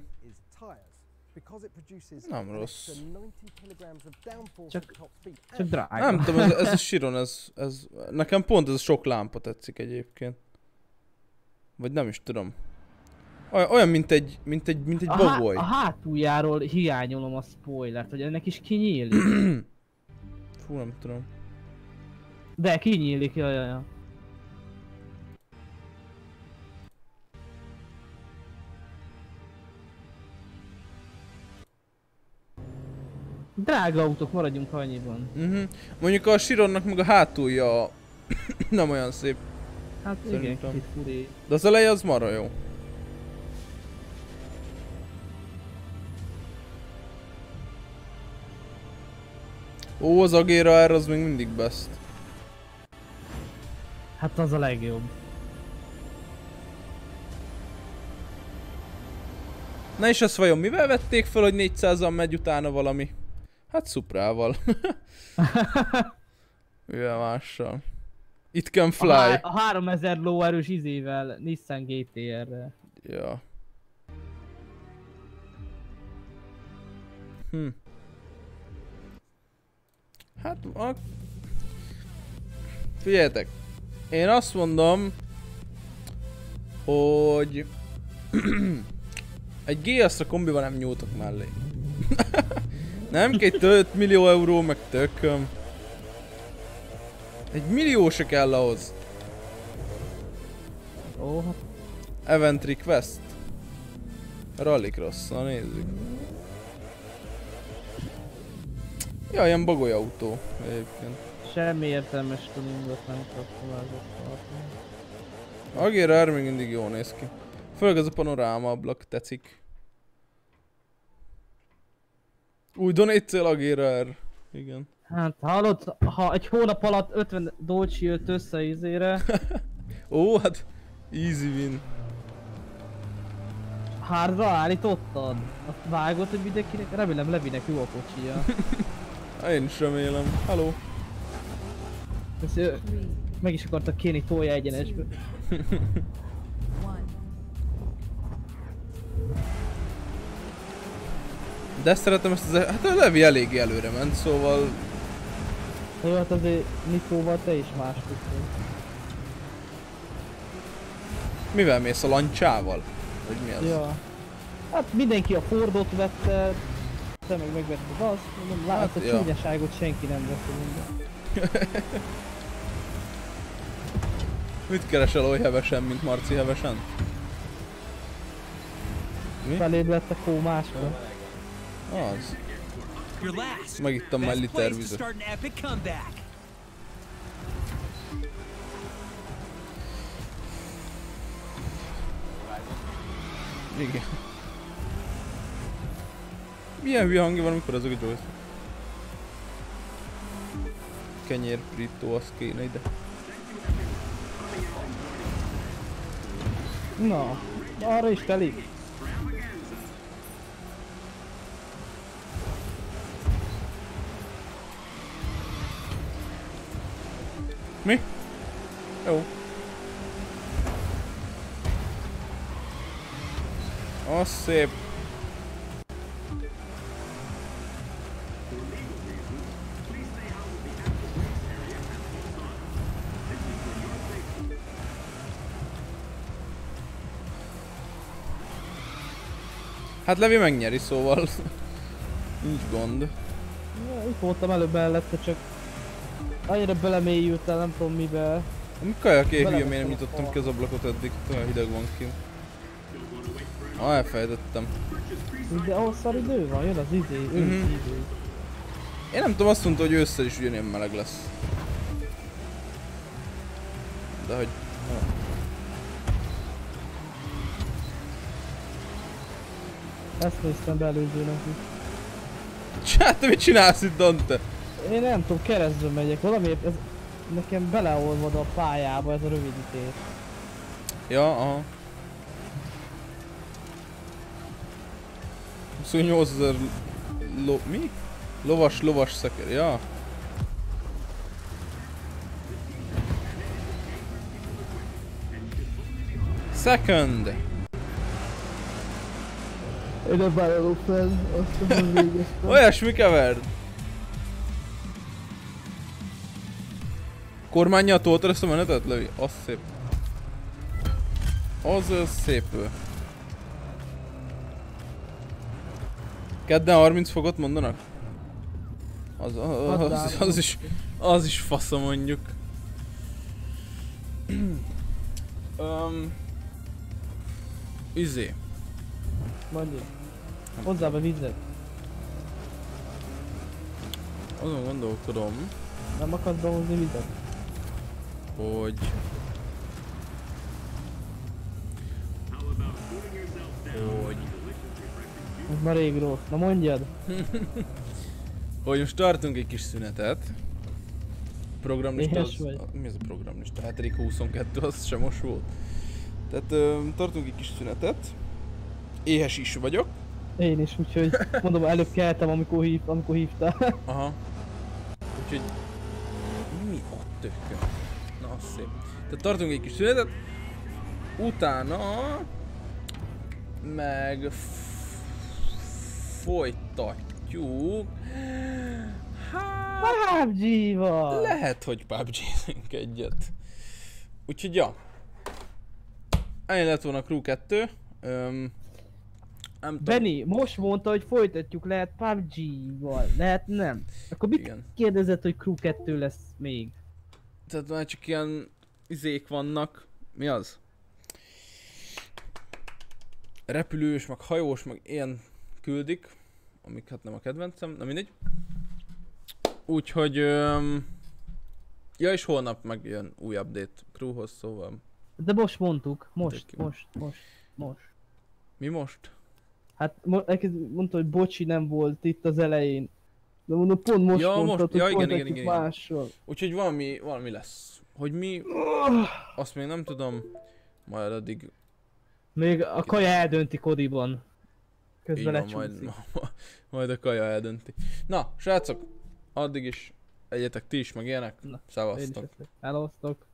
Nem rossz. Csak, csak drága. Nem tudom, ez, ez a Chiron, ez, ez... Nekem pont ez a sok lámpa tetszik egyébként. Vagy nem is tudom. Olyan, olyan mint egy, mint egy, mint egy a bagoly. Há a hátuljáról hiányolom a spoilert, hogy ennek is kinyílik. Fú, nem tudom. De kinyílik, jaj, jaj, jaj. Drága autók, maradjunk annyiban. Uh-huh. Mondjuk a Chironnak meg a hátulja nem olyan szép. Hát igen, kicsit furi. De az eleje az marha jó. Ó, az Agera erre az még mindig best. Hát az a legjobb. Na és ezt vajon mivel vették fel, hogy négyszázan megy utána valami? Hát Suprával. Mivel mással. It can fly. A, a háromezer lóerős izével, Nissan gé té er-rel. Ja. Hm. Hát, a... Figyeljetek. Én azt mondom, hogy... Egy gé es-ra kombival nem nyújtok mellé. Nem két öt millió euró, meg tököm. Egy millió se kell ahhoz. Ó, hát... Event request. Rallycross, na nézzük. Ja, ilyen bagoly autó egyébként. Semmi értelmes tuningot nem kaptam el. Agera er még mindig jól néz ki. Főleg ez a panoráma ablak tetszik. Új donate-cél Agera er. Igen. Hát hallod, ha egy hónap alatt ötven Dolce jött össze izére. Ó, hát easy win. Hardra állítottad? Azt vágod, hogy mindenkinek? Remélem Levinek jó a kocsija. Én is remélem. Hello. Ezt meg is akartak kérni tolja egyenesbe. De szeretem ezt az... Hát a Levi eléggé előre ment, szóval... Jó, hát azért Nikóval te is más tudtad. Mivel mész, a lancsával? Vagy mi az? Ja. Hát mindenki a Fordot vette, te meg megvetted azt, mondom, látod, hát, a ja. csúnyaságot senki nem vette minden. Mit keresel oly hevesen, mint Marci hevesen? Mi? Feléd lett a kómásra. Az. Megittam már liter vizet. Igen. Milyen hülye hangja van, amikor azok a joystick? Kenyér, frittó, az kéne ide. Na, arra is telik. Mi? Jó. Az szép. Hát Levi megnyeri, szóval nincs gond. Ja, itt voltam előbb mellette, csak annyira belemélyültem, nem tudom mivel. Mi kajak éj hülye, miért nem nyitottam ki az ablakot eddig, olyan hideg van kint. Ah, elfelejtettem. De ahol szar idő van, jön az izé, őszi mm-hmm. idő. Én nem tudom, azt mondta, hogy ősszel is ugyanilyen meleg lesz. De hogy... Ja. Ezt néztem be előzőnek is. Csát, te mit csinálsz itt, Dante? Én nem tudom, keresztben megyek, valamiért ez nekem beleolvad a pályába ez a rövidítés. Ja, aha. huszonnyolcezer lo... mi? Lovas, lovas szeker, ja. Second! Én nem vállalok fel, azt nem végeztem. Olyasmi keverd! Kormánnyal toltad ezt a menetet, Levi? Az szép. Az szép. Kedden harminc fokot mondanak? Az, az, az, az, az is, az is fasza mondjuk. um, izé. Mondjuk. Hozzá be vizet. Azon gondolkodom. Nem akarsz behozni vizet? Hogy... Hogy... Ez már rég rossz. Na mondjad! Hogy most tartunk egy kis szünetet. Programlista az... vagy. Mi ez a programlista? hetedik huszonkettő, az sem most volt. Tehát ö, tartunk egy kis szünetet. Éhes is vagyok. Én is, úgyhogy mondom, előbb keltem, amikor, hív, amikor hívtál. Aha. Úgyhogy... Mi a tökön? Na, az szép. Tehát tartunk egy kis szünetet. Utána... Meg... Folytatjuk... Hát... pé u bé gé-val! Lehet, hogy pé u bé gé-zünk egyet. Úgyhogy ja. Ennyi lett volna a Crew kettő. Öm, nem Benny, most mondta, hogy folytatjuk, lehet pé u bé gé-val, lehet nem. Akkor mit igen. Kérdezett, hogy Crew kettő lesz még? Tehát már csak ilyen izék vannak. Mi az? Repülős, meg hajós, meg ilyen küldik. Amik hát nem a kedvencem, na mindegy. Úgyhogy... Öm, ja, és holnap megjön új update Crewhoz, szóval... De most mondtuk, most, most, most, most. Mi most? Hát mondta, hogy bocsi, nem volt itt az elején. De mondom, pont most ja, mondtad, most, hogy ja, igen, igen, igen, mással. Úgyhogy valami, valami lesz. Hogy mi... Azt még nem tudom. Majd addig... Még a kaja eldönti Kodiban. Közben van, majd, majd a kaja eldönti. Na, srácok, addig is egyetek ti is, meg ilyenek. Szevasztok. Elosztok.